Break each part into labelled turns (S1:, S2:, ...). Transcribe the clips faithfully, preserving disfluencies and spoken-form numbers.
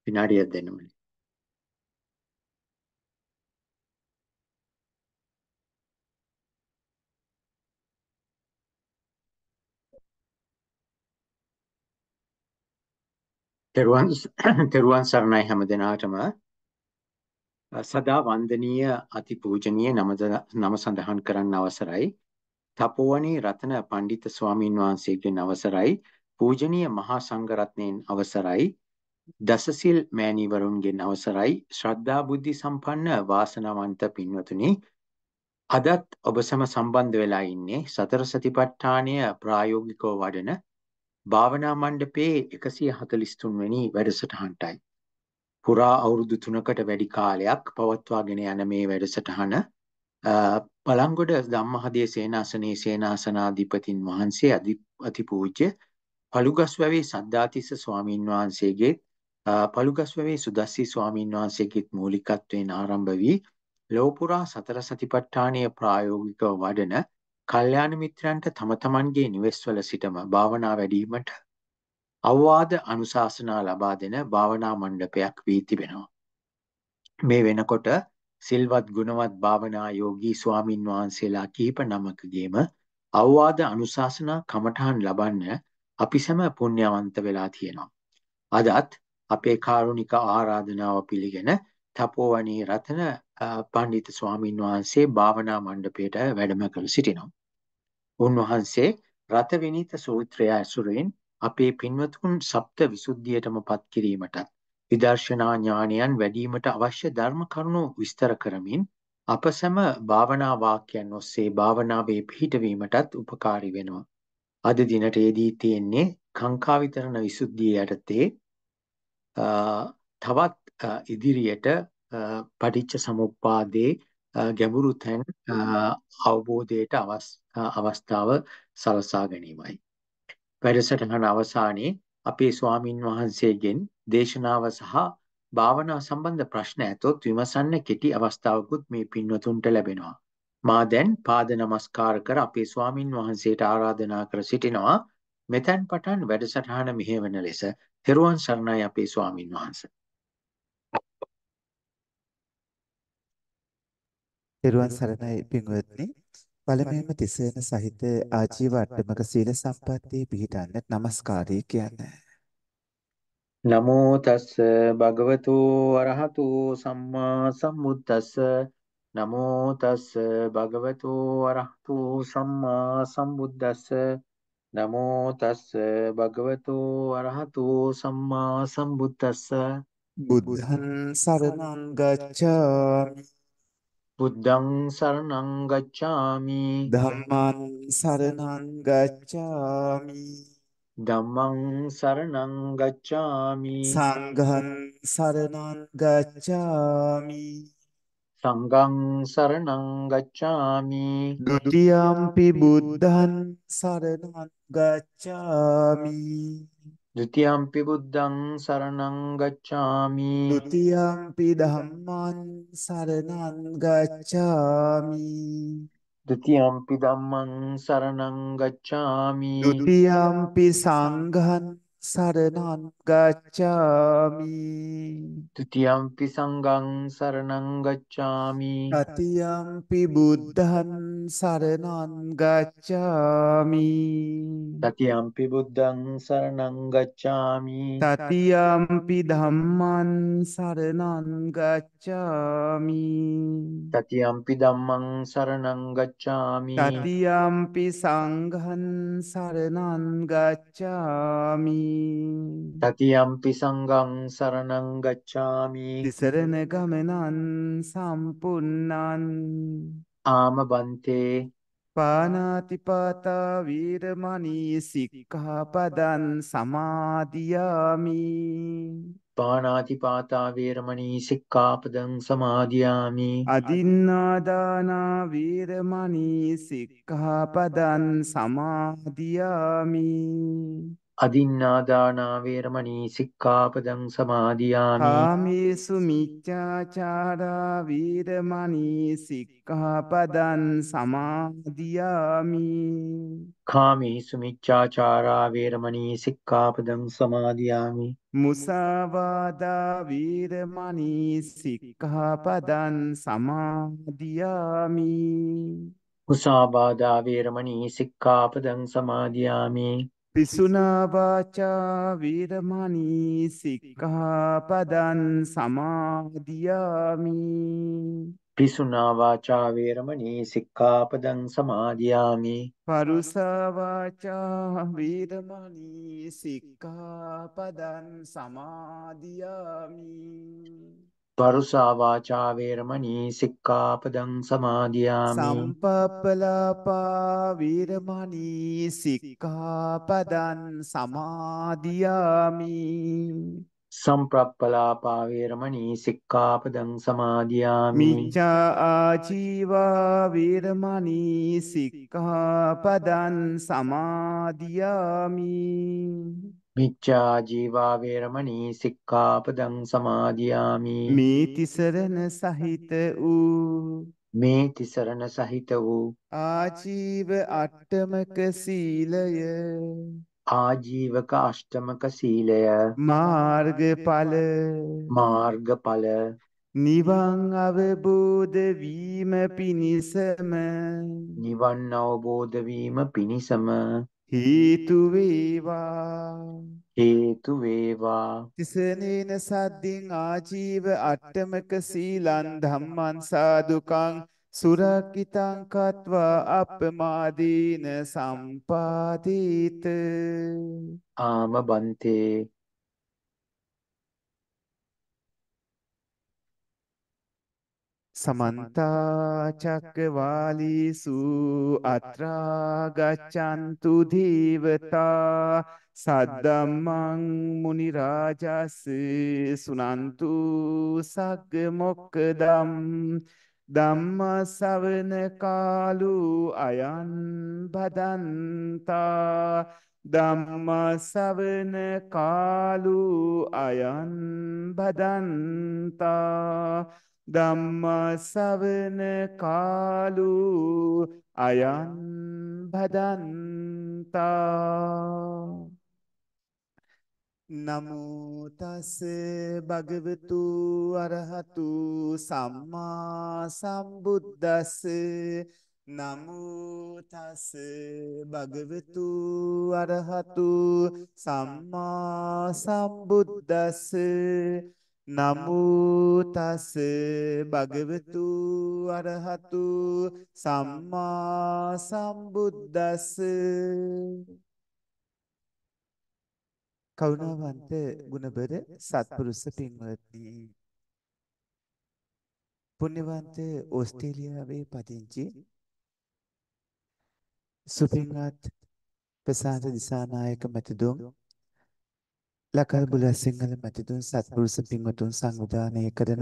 S1: විනාඩියක් දෙන්න ඕනේ. තෙරුවන් තෙරුවන් සරණයි හැම දිනාටම. සදා වන්දනීය අතිපූජනීය නම නම සඳහන් කරන්න අවසරයි. තපෝවනී රතන පණ්ඩිත ස්වාමීන් වහන්සේගෙන් අවසරයි. පූජනීය මහා සංඝරත්නයන් අවසරයි. දසසිල් මෑණිවරුන්ගෙන් අවසරයි. ශ්‍රද්ධා බුද්ධි සම්පන්න වාසනාවන්ත පින්වතුනි, අදත් ඔබ සම සම්බන්ධ වෙලා ඉන්නේ සතර සතිපට්ඨානය ප්‍රායෝගිකව වඩන භාවනා මණ්ඩපයේ එකසිය හතළිස් තුන් වෙනි වැඩසටහනටයි. පුරා අවුරුදු තුනකට වැඩි කාලයක් පවත්වාගෙන යන මේ වැඩසටහන පළංගොඩ ධම්මහදේ සේනාසනයේ සේනාසනාධිපතින් වහන්සේ අතිපූජ්‍ය පළුගස්වැවේ සද්ධාතිස්ස ස්වාමීන් වහන්සේගේ පළුගස්වැවේ සුදස්සී ස්වාමීන් වහන්සේගේත් මූලිකත්වයෙන් ආරම්භ වී ලෝපුරා සතර සතිපට්ඨානය ප්‍රායෝගිකව වඩන කල්යාණ මිත්‍රයන්ට තම තමන්ගේ නිවෙස්වල සිටම භාවනා වැඩීමට අවවාද අනුශාසනා ලබා දෙන භාවනා මණ්ඩපයක් වී තිබෙනවා. මේ වෙනකොට සිල්වත් ගුණවත් භාවනා යෝගී ස්වාමින් වහන්සේලා කිහිප නමකගේම අවවාද අනුශාසනා කමඨහන් ලබන්න අපි සැම පුණ්‍යවන්ත වෙලා තියෙනවා. අදත් අපේ කාරුණික ආරාධනාව පිළිගෙන තපෝවනී රතන පණ්ඩිත ස්වාමින් වහන්සේ භාවනා මණ්ඩපයට වැඩම කර සිටිනවා. උන්වහන්සේ රත විනීත සූත්‍රය ඇසුරින් අපේ පින්වතුන් සප්ත විසුද්ධියටම පත් කිරීමටත් විදර්ශනා ඥානයන් වැඩිවීමට අවශ්‍ය ධර්ම කරුණු විස්තර කරමින් අප සැම භාවනා වාක්‍යයන් ඔස්සේ භාවනාවේ පිහිටවීමටත් උපකාරී වෙනවා. අද දිනට යෙදී තියෙන්නේ කාංකා විතරණ විසුද්ධිය යටතේ තවත් ඉදිරියට පටිච්ච සමුප්පාදේ ගැඹුරු තැන් අවබෝධයට අවස්ථාව සලසා ගැනීමයි. වැඩසටහන අවසානයේ අපේ ස්වාමින් වහන්සේගෙන් දේශනාව සහ භාවනා සම්බන්ධ ප්‍රශ්න ඇතොත් විමසන්න කෙටි අවස්ථාවකුත් මේ පින්වතුන්ට ලැබෙනවා. මා දැන් පාද නමස්කාර කර අපේ ස්වාමින් වහන්සේට ආරාධනා කර සිටිනවා. මෙතැන් පටන් වැඩසටහන මෙහෙවන ලෙස තෙරුවන් සරණයි අපේ ස්වාමින් වහන්සේ.
S2: තෙරුවන් සරණයි පින්වත්නි. පළමුවෙන්ම තිසරණ සහිත ආජීව අට්ටමක සීල සම්පත්තිය පිහිටන්න নমස්කාරය කියන්නේ.
S1: නමෝ තස්ස භගවතු අරහතු සම්මා සම්බුද්දස්ස නමෝ තස්ස භගවතු අරහතු සම්මා සම්බුද්දස්ස නමෝ තස්ස භගවතු අරහතු සම්මා සම්බුද්දස්ස
S2: බුද්ධං සරණං ගච්ඡාමි
S1: බුද්ධං සරණං ගච්ඡාමි
S2: ධම්මං සරණං ගච්ඡාමි
S1: ධම්මං සරණං ගච්ඡාමි
S2: සංඝං සරණං ගච්ඡාමි
S1: සංඝං සරණං ගච්ඡාමි
S2: ဒ ුතියම්පි බුද්ධං සරණං ගච්ඡාමි
S1: ဒ ුතියම්පි බුද්ධං සරණං ගච්ඡාමි
S2: ဒ ුතියම්පි ධම්මං සරණං ගච්ඡාමි
S1: ဒ ුතියම්පි ධම්මං සරණං ගච්ඡාමි
S2: ဒ ුතියම්පි සංඝං සරණං ගච්ඡාමි
S1: ဒ ුතියම්පි සංඝං සරණං ගච්ඡාමි
S2: တတိယံ පි බුද්ධං සරණං ගච්ඡාමි
S1: တတိယံ පි බුද්ධං සරණං ගච්ඡාමි
S2: တတိယံ පි ධම්මං සරණං ගච්ඡාමි
S1: တတိယံ පි ධම්මං සරණං
S2: တ
S1: ගච්ඡාමි
S2: တိယံ පි සංඝං සරණං ගච්ඡාමි
S1: တတိယံ පි සංඝං සරණං ගච්ඡාමි
S2: තිසරණ ගමනං සම්පුන්නං
S1: ආම බන්තේ
S2: පානාතිපාතා වීරමණී සික්ඛාපදං සමාදියාමි
S1: පාණාතිපාතා වේරමණී සික්ඛාපදං සමාදියාමි
S2: අදින්නාදානා වීරමණී සික්ඛාපදං සමාදියාමි
S1: අදින්නාදානා වේරමණී සික්ඛාපදං සමාදියාමි.
S2: කාමේසු මිච්ඡාචාරා වීරමණී සික්ඛාපදං සමාදියාමි.
S1: කාමේසු මිච්ඡාචාරා වේරමණී සික්ඛාපදං සමාදියාමි.
S2: මුසාවාදා වීරමණී සික්ඛාපදං සමාදියාමි.
S1: මුසාවාදා වේරමණී සික්ඛාපදං සමාදියාමි.
S2: පිසුනා වාචා වීරමණී සික්ඛාපදං සමාදියාමි.
S1: පිසුනා වාචා වේරමණී සික්ඛාපදං සමාදියාමි.
S2: පරුසා වාචා වීරමණී සික්ඛාපදං සමාදියාමි.
S1: පරුසා වාචා වේරමණී සික්ඛාපදං සමාදියාමි.
S2: සම්පප්පලාපා වීරමණී සික්ඛාපදං සමාදියාමි.
S1: සම්ප්‍රප්පලාපා වේරමණී සික්ඛාපදං සමාදියාමි.
S2: මිච්ඡා ආජීවා වීරමණී සික්ඛාපදං සමාදියාමි.
S1: මිච්ඡා ජීවා වේරමණී සික්ඛාපදං සමාදියාමි.
S2: මේ තිසරණ සහිත වූ
S1: මේ තිසරණ සහිත වූ
S2: ආජීව අට්ඨමක සීලය
S1: ආජීවක අෂ්ටමක සීලය
S2: මාර්ගඵල
S1: මාර්ගඵල
S2: නිවන් අවබෝධ වීම පිණිසම
S1: නිවන් අවබෝධ වීම පිණිසම
S2: හේතු වේවා.
S1: හේතු වේවා.
S2: තිසරණේන සද්දින් ආජීව අට්ඨමක සීලං ධම්මං සාදුකං සුරක්කිතං කତ୍වා අප්පමාදීන සම්පාදීත.
S1: ආම බන්තේ.
S2: සමන්ත චක්කවාලීසු අත්‍රා ගච්ඡන්තු ධීවතා සද්දම්මං මුනි රාජස් සුනන්තු සග්ග මොක්කදම් ධම්ම ශවන කාලෝ අයං බදන්තා ධම්ම ශවන කාලෝ අයං බදන්තා ධම්ම ශවන කාලෝ අයං භදන්තා. නමෝ තස් භගවතු අරහතු සම්මා සම්බුද්දස්ස. නමෝ තස් භගවතු අරහතු සම්මා සම්බුද්දස්ස. නමෝ තස් භගවතු අරහතු සම්මා සම්බුද්දස්ස. කරුණාවන්ත ගුණබර සත්පුරුෂ පින්වත්නි, පුණ්‍යවන්ත ඕස්ට්‍රේලියාවේ පදිංචි සුපින්වත් ප්‍රසාද දිසානායක මැතිතුන්, ලකල්බුල සිංහල මැතිතුන් සත්පුරුෂ පින්වතුන් සංවිධානය කරන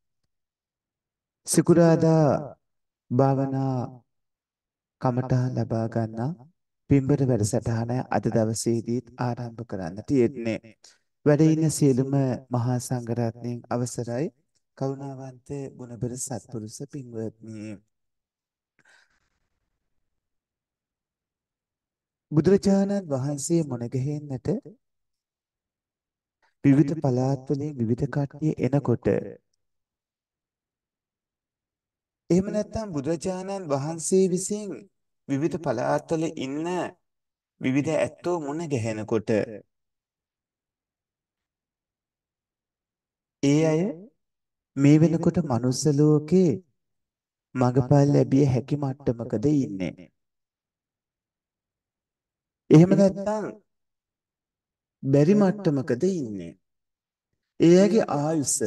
S2: සිකුරාදා භාවනා කමඨහන් ලබා ගන්නා පින්බර වැඩසටහන අද දවසේදීත් ආරම්භ කරන්නට යෙදුනේ. වැඩ ඉන්න සියලුම මහා සංඝරත්නයන් අවසරයි. කරුණාවන්ත ගුණබර සත්පුරුෂ පින්වත්නි, බුදුරජාණන් වහන්සේ මුණ ගැහෙන්නට විවිධ පළාත් වලින් විවිධ කට්ටිය එනකොට, එහෙම නැත්නම් බුදුරජාණන් වහන්සේ විසින් විවිධ පළාත් වල ඉන්න විවිධ ඇත්තෝ මුණ ගැහෙනකොට, ඒ අය මේ වෙනකොට මනුස්ස ලෝකේ මඟපල් ලැබිය හැකි මට්ටමකද ඉන්නේ. එහෙම නැත්නම් බැරි මට්ටමකද ඉන්නේ. ඒ අයගේ ආයුෂ,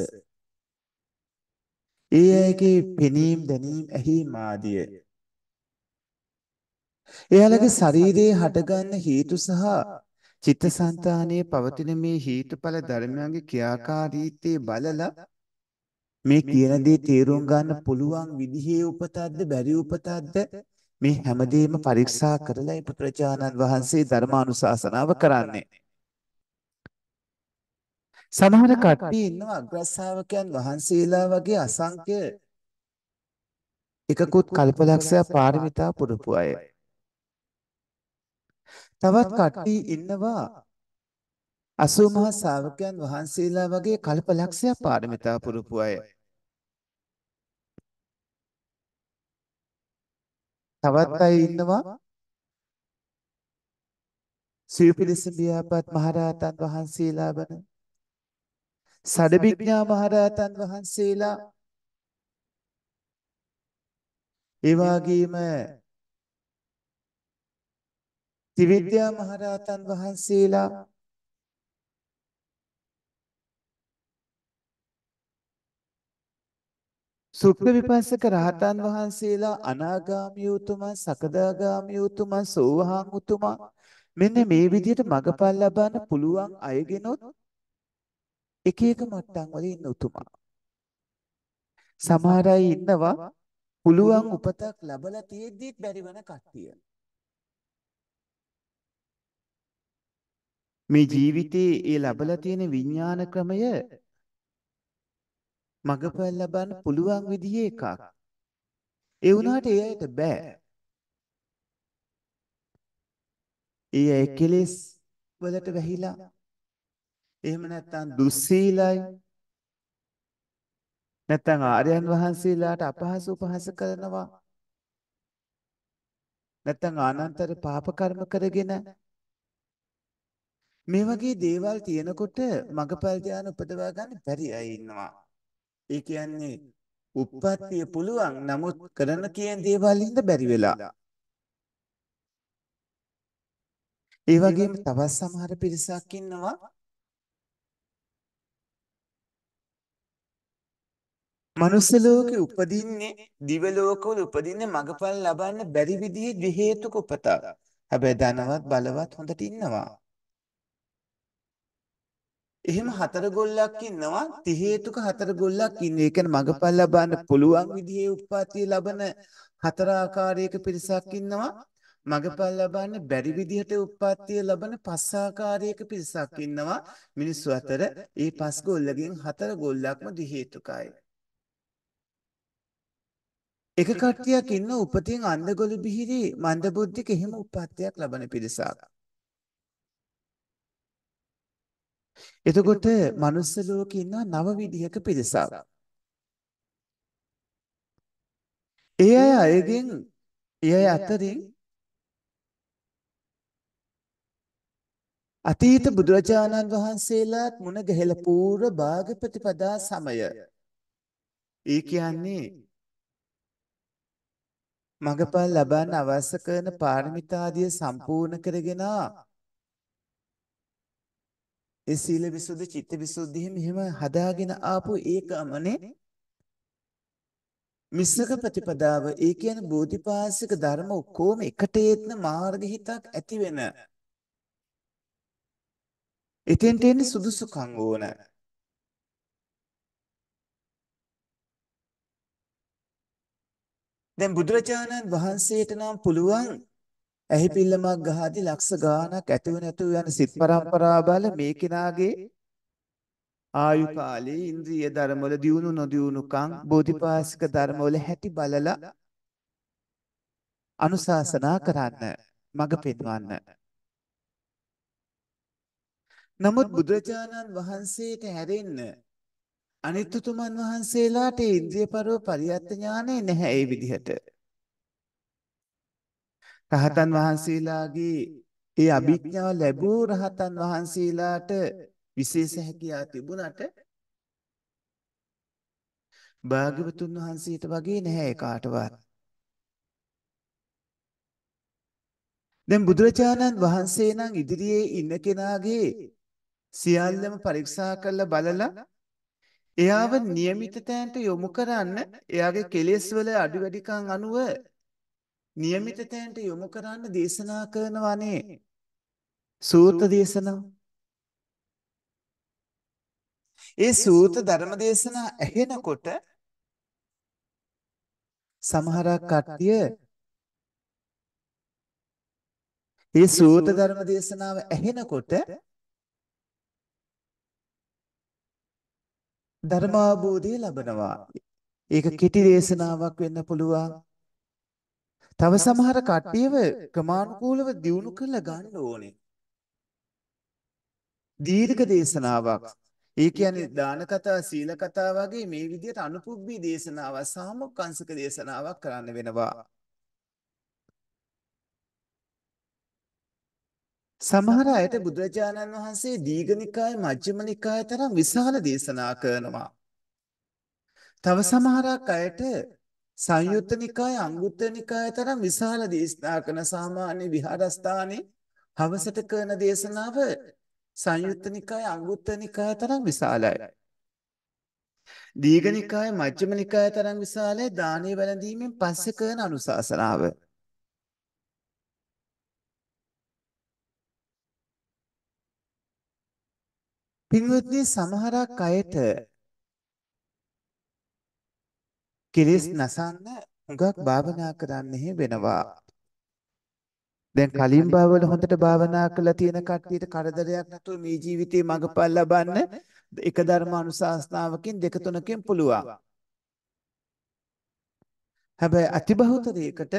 S2: ඒ අයගේ පෙනීම් දැනීම් ඇහිීම් ආදිය, එයාලගේ ශරීරයේ හටගන්න හේතු සහ චිත්තසංතානයේ පවතින මේ හේතුඵල ධර්මයන්ගේ ක්‍රියාකාරීත්වය බලලා මේ කියන දේ තේරුම් ගන්න පුළුවන් විදිහේ උපතක්ද බැරි උපතක්ද මේ හැමදේම පරීක්ෂා කරලා පුත්‍රජානන් වහන්සේ ධර්මානුශාසනාව කරන්නේ. සමහර කට්ටිය ඉන්නවා අග්‍රශ්‍රාවකයන් වහන්සේලා වගේ අසංඛ්‍ය එකකුත් කල්පලක්ෂයක් පාරමිතා පුරපු අය. තවත් කට්ටිය ඉන්නවා අසූ මහා ශ්‍රාවකයන් වහන්සේලා වගේ කල්පලක්ෂයක් පාරමිතා පුරපු අය. තවත් අය ඉන්නවා සිව්පිලිස බියාපත් මහරහතන් වහන්සේලා වන සඩබිඥා මහරහතන් වහන්සේලා ඒ වගේම ත්‍රිවිද්‍යා මහරහතන් වහන්සේලා සුප්ත විපස්සක රහතන් වහන්සේලා අනාගාමී උතුමන් සකදාගාමී උතුමන් සෝවාන් උතුමන් මෙන්න මේ විදිහට මගපල් ලබන්න පුළුවන් අයගෙනොත් එක එක මට්ටම් වල ඉන්න උතුමන්. සමහර අය ඉන්නවා පුළුවන් උපතක් ලැබලා තියෙද්දිත් බැරි වෙන කට්ටිය. මේ ජීවිතේ ඒ ලැබලා තියෙන විඥාන ක්‍රමය මගපල් ලබන්න පුළුවන් විදිහේ එකක්. ඒ වුණාට ඒ අයට බෑ. ඒ අය කෙලෙස් වලට වැහිලා එහෙම නැත්නම් දුස්සීලයි නැත්නම් ආර්යයන් වහන්සේලාට අපහාස උපහාස කරනවා නැත්නම් ආනන්තර පාප කර්ම කරගෙන මේ වගේ දේවල් තියෙනකොට මගපල් ධානය උපදවා ගන්න බැරි අය ඉන්නවා. ඒ කියන්නේ උප්පත්තිය පුළුවන් නමුත් කරන කියන දේවල් ඉඳ බැරි වෙලා. ඒ වගේම තවත් සමහර පිරිසක් ඉන්නවා මනුස්ස ලෝකේ උපදින්නේ දිව ලෝකවල උපදින්නේ මගපල් ලබන්න බැරි විදිහේ ද්වි හේතුක උපතක්. හැබැයි ධනවත් බලවත් හොඳට ඉන්නවා. එහෙම හතර ගොල්ලක් ඉන්නවා ති හේතුක හතර ගොල්ලක් ඉන්නේ. ඒ කියන්නේ මගපල් ලබන්න පුළුවන් විදිහේ උප්පත්තිය ලබන හතර ආකාරයක පිරිසක් ඉන්නවා. මගපල් ලබන්න බැරි විදිහට උප්පත්තිය ලබන පස් ආකාරයක පිරිසක් ඉන්නවා. මිනිස්සු අතර ඒ පස් ගොල්ලගෙන් හතර ගොල්ලක්ම ද්වි හේතුකයි. එක කට්ටියක් ඉන්න උපතින් අන්ධගොළු බිහිරි මන්දබුද්ධික එහෙම උප්පත්තියක් ලබන පිරිසක්. එතකොට මනුස්ස ලෝකේ ඉන්න නව විදිහක පිරිසක්. ඒ අය අයගෙන් ඒ අය අතරින් අතීත බුදුරජාණන් වහන්සේලාත් මුණ ගැහිලා පූර්ව භාග ප්‍රතිපදා සමය. ඒ කියන්නේ මගපල් ලබන්න අවශ්‍ය කරන පාරමිතාදිය සම්පූර්ණ කරගෙන ඒ සීල විසුද්ධි චිත්ත විසුද්ධි මෙහෙම හදාගෙන ආපු ඒකමනේ මිස්සක ප්‍රතිපදාව. ඒ කියන්නේ බෝධිපාශික ධර්ම ඔක්කොම එකට ඒත්න මාර්ග හිතක් ඇති වෙන. එතෙන්ට එන්නේ සුදුසුකම් ඕන. දැන් බුදුරජාණන් වහන්සේට නම් පුළුවන් ඇහි පිල්ලමක් ගහදී ලක්ෂ ගාණක් ඇතුව නැතුව යන සිත් පරම්පරාව බල මේ කෙනාගේ ආයු කාලේ ඉන්ද්‍රිය ධර්ම වල දියුණු නොදියුණුකම් බෝධිපාශික ධර්ම වල හැටි බලලා අනුශාසනා කරන්න මඟ පෙන්වන්න. නමුත් බුදුරජාණන් වහන්සේට හැරෙන්න අනිත් උතුමන් වහන්සේලාට ඉන්ද්‍රිය පරව පරියත්ත ඥානෙ නැහැ ඒ විදිහට. රහතන් වහන්සේලාගේ ඒ අභිඥාව ලැබූ රහතන් වහන්සේලාට විශේෂ හැකියාව තිබුණට භාග්‍යවතුන් වහන්සේට වගේ නැහැ කාටවත්. දැන් බුදුරජාණන් වහන්සේ නම් ඉදිරියේ ඉන්න කෙනාගේ සියල්ලම පරීක්ෂා කරලා බලලා එයාව નિયમિત තැනට යොමු කරන්න එයාගේ කෙලෙස් වල අඩු වැඩිකම් අනුව નિયમિત තැනට යොමු කරන්න දේශනා කරනවානේ සූත්‍ර දේශනා. ඒ සූත්‍ර ධර්ම දේශනා ඇහෙනකොට සමහරක් කට්ටිය මේ සූත ධර්ම දේශනාව ඇහෙනකොට ධර්මාභෝධය ලබනවා. ඒක කෙටි දේශනාවක් වෙන්න පුළුවන්. තව සමහර කට්ටියව ක්‍රමානුකූලව දියුණු කරලා ගන්න ඕනේ. දීර්ඝ දේශනාවක්. ඒ කියන්නේ දාන කතා, සීල කතා වගේ මේ විදිහට අනුපුබ්බී දේශනාවක්, සාමුක්කංශක දේශනාවක් කරන්න වෙනවා. සමහර අයට බුදුරජාණන් වහන්සේ දීඝනිකාය, මජ්ක්‍ධිම නිකාය තරම් විශාල දේශනා කරනවා. තව සමහරක් අයට සංයුත්ත නිකාය, අංගුත්තර නිකාය තරම් විශාල දේශනා කරන සාමාන්‍ය විහාරස්ථානයේ හවසට කරන දේශනාව සංයුත්ත නිකාය, අංගුත්තර නිකාය තරම් විශාලයි. දීඝ නිකාය, මජ්ක්‍ධිම නිකාය තරම් විශාලයි දානීය වැළඳීමෙන් පස්සේ කරන අනුශාසනාව. පින්වත්නි, සමහරක් අයට කෙලෙස් නසන්න හුඟක් භාවනා කරන්න වෙනවා. දැන් කලින් භවවල හොඳට භාවනා කරලා තියෙන කට්ටියට කරදරයක් නැතුව මේ ජීවිතේ මඟපල් ලබන්න එක ධර්ම අනුශාසනාවකින් දෙක තුනකින් පුළුවන්. හැබැයි අතිබහුතරයකට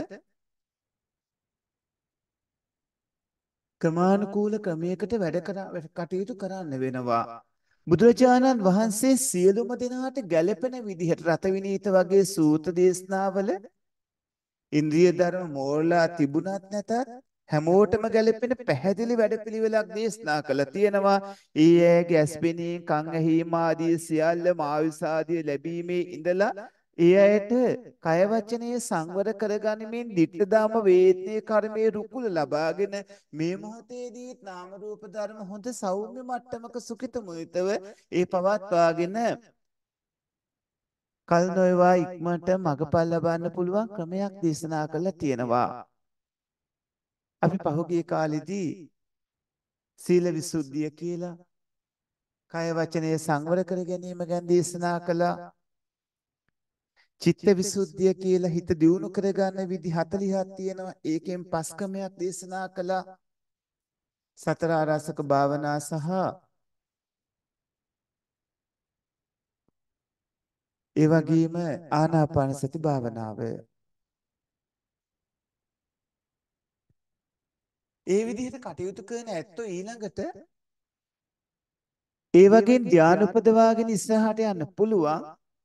S2: ක්‍රමානුකූල ක්‍රමයකට වැඩ කටයුතු කරන්න වෙනවා. බුදුරජාණන් වහන්සේ සියලුම දෙනාට ගැළපෙන විදිහට රත විනීත වගේ සූත්‍ර දේශනාවල ඉන්ද්‍රිය ධර්ම මෝරලා තිබුණත් නැතත් හැමෝටම ගැළපෙන පැහැදිලි වැඩපිළිවෙලක් දේශනා කළා තියෙනවා. ඊ ඇගේ ඇස්පෙනීම්, කන් ඇහිීම ආදී සියල්ලම ආයුෂ ආදී ලැබීමේ ඉඳලා ඒ ඇයට කය වචනයේ සංවර කරගනිමින් ditta දාම වේදනේ කර්මයේ රුකුල ලබාගෙන මේ මොහොතේදී නාම රූප ධර්ම හොඳ සෞම්‍ය මට්ටමක සුඛිත මුිතව ඒ පවත්වාගෙන කල් නොයවා ඉක්මනට මගපල් ලබන්න පුළුවන් ක්‍රමයක් දේශනා කළා තියෙනවා. අපි පහුගිය කාලෙදී සීල විසුද්ධිය කියලා කය වචනයේ සංවර කර ගැනීම ගැන දේශනා කළා. චිත්ත විසුද්ධිය කියලා හිත දියුණු කරගන්න විදි හතළිහක් තියෙනවා. ඒකෙන් පස් ක්‍රමයක් දේශනා කළා. සතර ආරසක භාවනා සහ ඒ වගේම ආනාපාන සති භාවනාව. ඒ විදිහට කටයුතු කරන ඇත්තෝ ඊළඟට ඒ වගේ ධ්‍යාන උපදවාගෙන ඉස්සරහට යන්න පුළුවන්.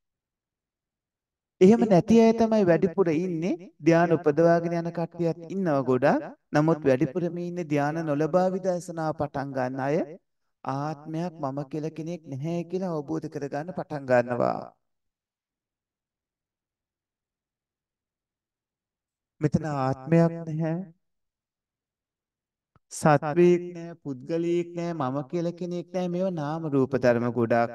S2: එහෙම නැති අය තමයි වැඩිපුර ඉන්නේ. ධ්‍යාන උපදවාගෙන යන කට්ටියත් ඉන්නව ගොඩක්. නමුත් වැඩිපුරම ඉන්නේ ධ්‍යාන නොලබා විදර්ශනා පටන් ගන්න අය. ආත්මයක් මම කියලා කෙනෙක් නැහැ කියලා අවබෝධ කරගන්න පටන් ගන්නවා. මෙතන ආත්මයක් නැහැ. සත්වයක් නැහැ, පුද්ගලයෙක් නැහැ, මම කියලා කෙනෙක් නැහැ. මේවා නාම රූප ධර්ම ගොඩක්.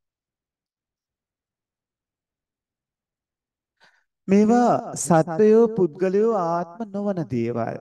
S2: මේවා සත්වයෝ පුද්ගලයෝ ආත්ම නොවන දේවල්.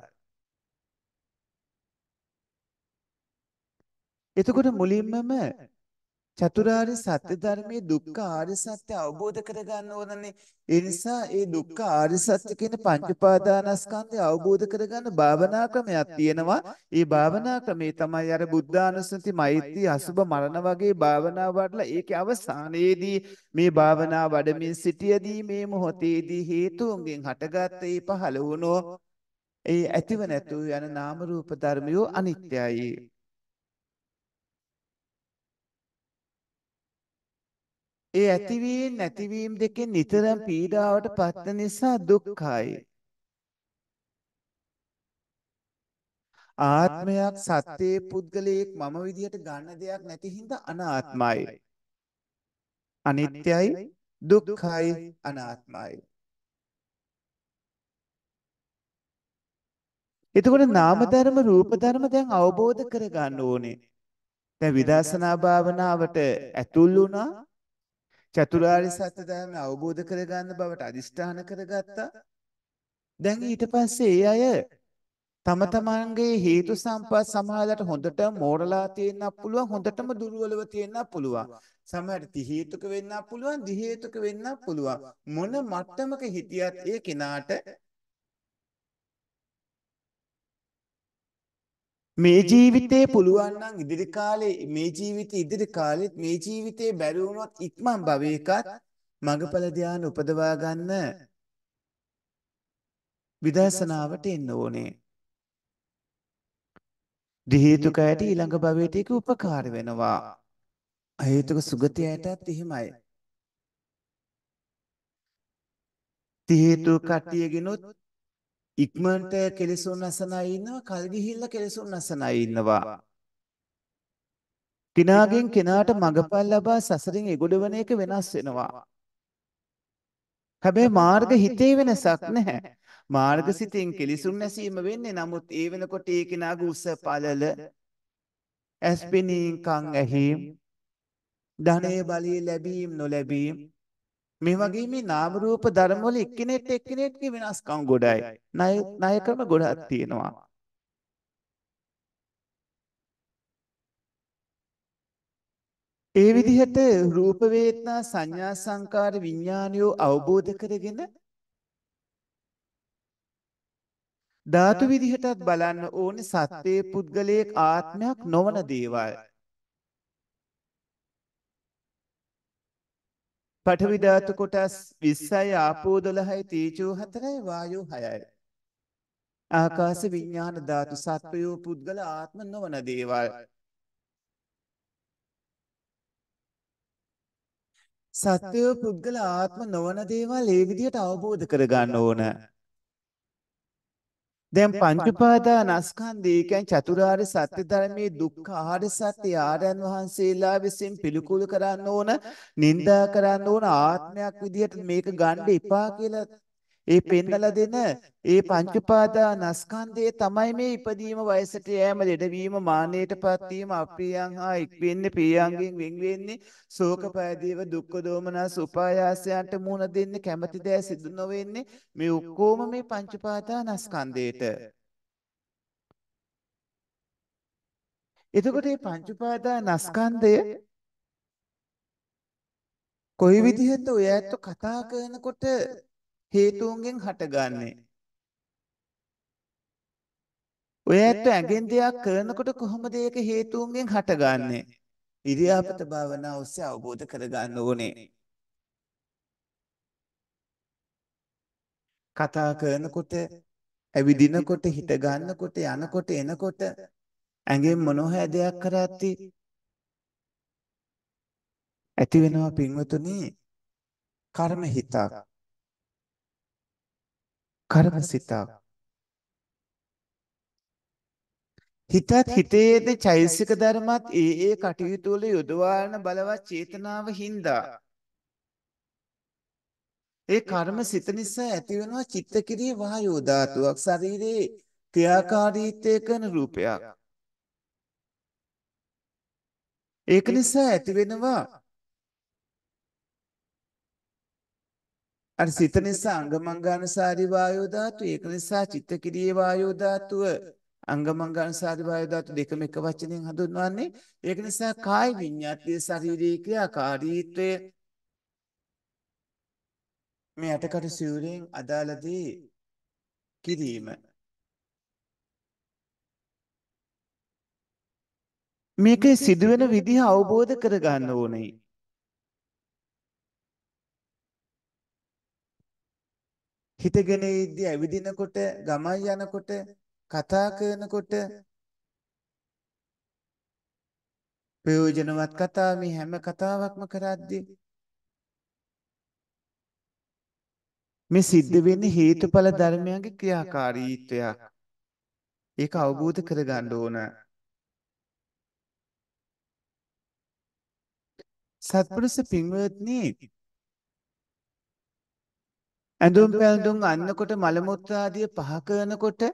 S2: එතකොට මුලින්මම චතුරාර්ය සත්‍ය ධර්මයේ දුක්ඛ ආර්ය සත්‍ය අවබෝධ කරගන්න ඕනනේ. ඒ නිසා ඒ දුක්ඛ ආර්ය සත්‍ය කියන පංච උපාදානස්කන්ධය අවබෝධ කරගන්න භාවනා ක්‍රමයක් තියෙනවා. ඒ භාවනා ක්‍රමේ තමයි අර බුද්ධානුස්සති, මෛත්‍රී, අසුබ, මරණ වගේ භාවනා වඩලා ඒකේ අවසානයේදී මේ භාවනා වඩමින් සිටියදී මේ මොහොතේදී හේතුන්ගෙන් හටගත් ඒ පහළ වුණෝ ඒ ඇතිව නැතුව යන නාම රූප ධර්මයෝ අනිත්‍යයි. ඒ ඇතිවීම නැතිවීම දෙකෙන් නිතරම පීඩාවට පත්න නිසා දුක්ඛයි. ආත්මයක්, සත්‍යයේ පුද්ගලයෙක් මම විදියට ගන්න දෙයක් නැති හින්දා අනාත්මයි. අනිත්‍යයි, දුක්ඛයි, අනාත්මයි. එතකොට නාම ධර්ම, රූප ධර්ම දැන් අවබෝධ කරගන්න ඕනේ. දැන් විදර්ශනා භාවනාවට ඇතුල් වුණා. චතුරාර්ය සත්‍ය ධර්ම අවබෝධ කරගන්න බවට අදිෂ්ඨාන කරගත්තා. දැන් ඊට පස්සේ ඒ අය තම තමන්ගේ හේතු සම්පත් සමාලට හොඳට මෝරලා තියෙන්නත් පුළුවන්, හොඳටම දුර්වලව තියෙන්නත් පුළුවන්. සමහරට ති හේතුක වෙන්නත් පුළුවන්, දි හේතුක වෙන්නත් පුළුවන්. මොන මට්ටමක හිටියත් ඒ කෙනාට මේ ජීවිතේ පුළුවන් නම් ඉදිරි කාලේ මේ ජීවිතේ ඉදිරි කාලෙත් මේ ජීවිතේ බැරි වුණොත් ඉක්මන් භවයකත් මඟඵල ධ්‍යාන උපදවා ගන්න විදර්ශනාවට එන්න ඕනේ. දිහේතුකයට ඊළඟ භවයට ඒක උපකාර වෙනවා. අහේතුක සුගතියටත් එහෙමයි. දිහේතු කට්ටියගෙනුත් ඉක්මනට කෙලෙසුන් නැසන අය ඉන්නවා, කල් ගිහිල්ලා කෙලෙසුන් නැසන අය ඉන්නවා. කිනාගෙන් කෙනාට මඟපල් ලබා සසරින් එගොඩ වන එක වෙනස් වෙනවා. හැබැයි මාර්ග හිතේ වෙනසක් නැහැ. මාර්ග සිතින් කෙලිසුන් නැසීම වෙන්නේ. නමුත් ඒ වෙනකොට ඒ කෙනාගේ උස පළල ඇස්පෙනීම් කන් ඇහිම් ධනය බලය ලැබීම් නොලැබීම් මේ වගේ මේ නාම රූප ධර්ම වල එක්කෙනෙක් එක්කෙනෙක්ගේ වෙනස්කම් ගොඩයි. ණය ණය ක්‍රම ගොඩක් තියෙනවා. ඒ විදිහට රූප වේදනා සංඥා සංකාර විඥානියෝ අවබෝධ කරගෙන ධාතු විදිහටත් බලන්න ඕනේ සත්වයේ පුද්ගලයෙක් ආත්මයක් නොවන දේවල්. පඨවි ධාතු කොටස් විස්සයි ආපෝ දොළහයි තේජෝ හතරයි වායෝ හයයි. ආකාශ විඥාන ධාතු සත්වයෝ පුද්ගල ආත්ම නොවන දේවල්. සත්වයෝ පුද්ගල ආත්ම නොවන දේවල් ඒ විදිහට අවබෝධ කරගන්න ඕන. දැන් පංච උපාදානස්කන්ධය කියන්නේ චතුරාර්ය සත්‍ය ධර්මයේ දුක්ඛ ආර්ය සත්‍ය ආරයන් වහන්සේලා විසින් පිළිකුල් කරන්න ඕන, නිඳා කරන්න ඕන ආත්මයක් විදිහට මේක ගන්න එපා කියලා ඒ පෙන්නලා දෙන ඒ පංච උපාදානස්කන්ධය තමයි මේ ඉපදීම වයසට යෑම ලෙඩවීම මාන්නයටපත් වීම අප්‍රියයන් හා එක් වෙන්නේ ප්‍රියයන්ගෙන් වෙන් වෙන්නේ ශෝක පරිදේව දුක්ඛ දෝමනස් උපායාසයන්ට මුහුණ දෙන්නේ කැමැති දෑ සිදු නොවෙන්නේ මේ ඔක්කොම මේ පංච උපාදානස්කන්ධයට. එතකොට මේ පංච උපාදානස්කන්ධය කොයි විදිහට ඔය ඇත්ත කතා කරනකොට හේතුන්ගෙන් හටගන්නේ. ඔය ඇත්ත ඇඟෙන් දෙයක් කරනකොට කොහොමද ඒක හේතුන්ගෙන් හටගන්නේ? ඉරියාපත භාවනාව ඔස්සේ අවබෝධ කරගන්න ඕනේ. කතා කරනකොට, ඇවිදිනකොට, හිට ගන්නකොට, යනකොට, එනකොට ඇඟෙන් මොනවා දෙයක් කරද්දී ඇති වෙනවා පින්වතුනි කර්ම හිතක්, කර්ම සිතක්. හිතත් හිතේද චෛසික ධර්මත් ඒ ඒ කටයුතු වල යොදවාන බලවත් චේතනාව හින්දා ඒ කර්ම සිත නිසා ඇති වෙනවා චිත්තකිරිය වායෝ ධාතුවක් ශරීරයේ ක්‍රියාකාරීත්වය කරන රූපයක්. ඒක නිසා ඇති වෙනවා අර සිත නිසා අංගමංගානුසාරී වායෝ ධාතුව, ඒක නිසා චිත්තකිරියේ වායෝ ධාතුව අංගමංගානුසාරී වායෝ ධාතු දෙකම එක වචනෙන් හඳුන්වන්නේ. ඒක නිසා කාය විඤ්ඤාතයේ ශාරීරික ක්‍රියාකාරීත්වය මේ අටකට සිවුරෙන් අදාළදී කිරීම. මේකේ සිදුවෙන විදිහ අවබෝධ කරගන්න ඕනේ. හිතගෙන ඉද්දී ඇවිදිනකොට, ගමන් යනකොට, කතා කරනකොට ප්‍රයෝජනවත් කතා මේ හැම කතාවක්ම කරද්දී මේ සිද්ධ වෙන්නේ හේතුඵල ධර්මයන්ගේ ක්‍රියාකාරීත්වයක්. ඒක අවබෝධ කරගන්න ඕන. සත්පුරුෂ පින්වත්නි, ඇඳුම් පැළඳුම් අන්නකොට මල මුත්‍රා ආදිය පහ කරනකොට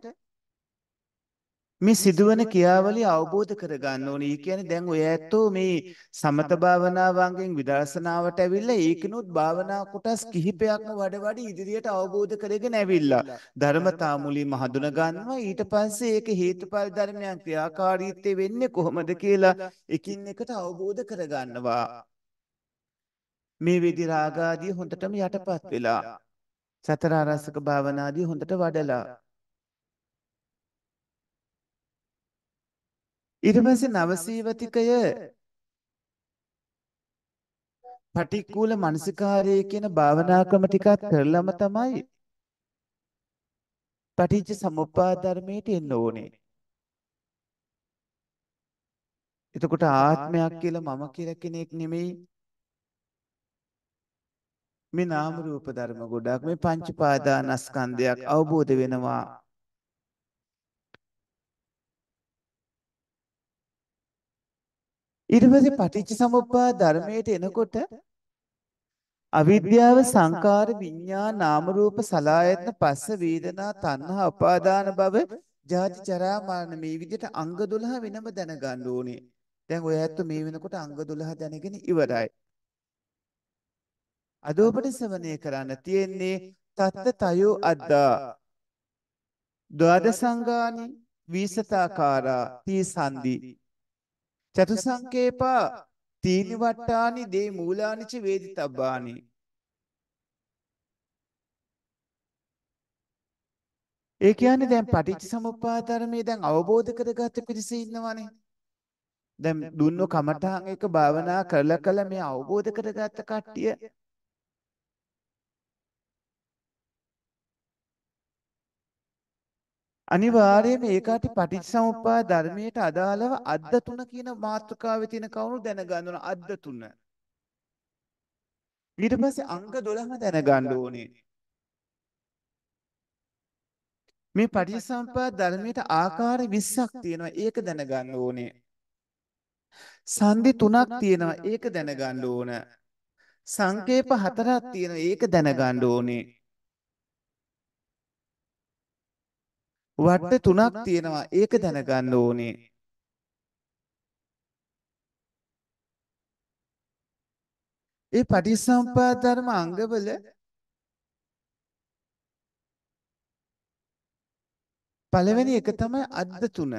S2: මේ සිදුවන ක්‍රියාවලිය අවබෝධ කරගන්න ඕනේ. ඒ කියන්නේ දැන් ඔය ඇත්තෝ මේ සමත භාවනාවන්ගෙන් විදර්ශනාවට ඇවිල්ලා ඒකිනුත් භාවනා කොටස් කිහිපයක්ම වඩ වඩ ඉදිරියට අවබෝධ කරගෙන ඇවිල්ලා ධර්මතා මුලින්ම හඳුන ගන්නවා. ඊට පස්සේ ඒක හේතුඵල ධර්මයන් ක්‍රියාකාරීත්වය වෙන්නේ කොහොමද කියලා එකින් එකට අවබෝධ කරගන්නවා. මේ විදි රාගාදී හොඳටම යටපත් වෙලා සතර ආරසක භාවනාදී හොඳට වඩලා ඊට පස්සේ නවසීවතිකය පටික්කුල මනසිකාරය කියන භාවනා ක්‍රම ටිකත් කරලම තමයි පටිච්ච සමුප්පාද ධර්මයට එන්න ඕනේ. එතකොට ආත්මයක් කියලා මම කියලා කෙනෙක් නෙමෙයි. මේ නාම රූප ධර්ම ගොඩක් මේ පංච පාදානස්කන්ධයක් අවබෝධ වෙනවා. ඊට පස්සේ පටිච්ච සමුප්පාද ධර්මයට එනකොට අවිද්‍යාව සංකාර විඤ්ඤාණ නාම රූප සලආයතන පස්ස වේදනා තණ්හා උපාදාන භව ජාති ජරා මරණ මේ විදිහට අංග දොළහ වෙනම දැනගන්න ඕනේ. දැන් ඔය ඇත්ත මේ වෙනකොට අංග දොළහ දැනගෙන ඉවරයි. අද ඔබට ශ්‍රවණය කරන්න තියෙන්නේ තත්ත තයෝ අද්දා ද්වාදසංගානි විසතාකාරා තී සන්දි චතුසංකේපා තීනි වට්ටානි දේ මූලානිච වේදිතබ්බානි. ඒ කියන්නේ දැන් පටිච්ච සමුප්පාද ධර්මයේ දැන් අවබෝධ කරගත්ත පිරිස ඉන්නවනේ. දැන් දුන්නු කමඨහන් එක භාවනා කරලා කළා මේ අවබෝධ කරගත්ත කට්ටිය අනිවාර්යයෙන්ම ඒකට පටිච්චසමුප්පාද ධර්මයට අදාළව අද්ද තුන කියන මාතෘකාවේ තියෙන කවුරු දැනගන්න ඕන අද්ද තුන. ඊට පස්සේ අංග දොළහම දැනගන්න ඕනේ. මේ පටිච්චසමුප්පාද ධර්මයට ආකාර විස්සක් තියෙනවා ඒක දැනගන්න ඕනේ. සංදි තුනක් තියෙනවා ඒක දැනගන්න ඕන. සංකේප හතරක් තියෙනවා ඒක දැනගන්න ඕනේ. වට්ට තුනක් තියෙනවා ඒක දැනගන්න ඕනේ. ඒ පටිච්චසමුප්පාද ධර්ම අංගවල පළවෙනි එක තමයි අද්ද තුන.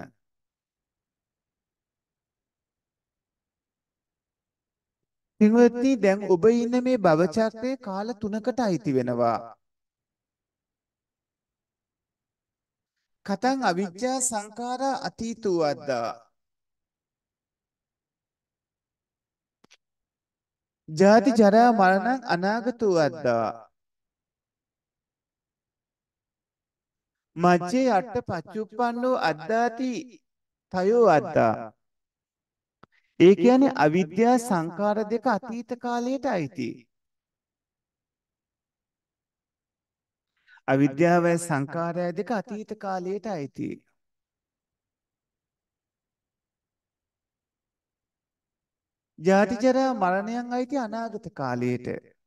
S2: පින්වත්නි දැන් ඔබ ඉන්න මේ භව චක්‍රයේ කාල තුනකට අයිති වෙනවා. කතං අවිජ්ජා සංඛාරා අතීතෝ අද්දා. ජාති ජරා මරණං අනාගතෝ අද්දා. මජ්ජේ අට්ඨ පච්චුප්පන්නෝ අද්දාති තයෝ අද්දා. ඒ කියන්නේ අවිද්‍යා සංඛාර දෙක අතීත කාලයට අයිති. අවිද්‍යාවයි සංඛාරය දෙක අතීත කාලයට අයිති. ජාති ජරා මරණයන් අයිති අනාගත කාලයට.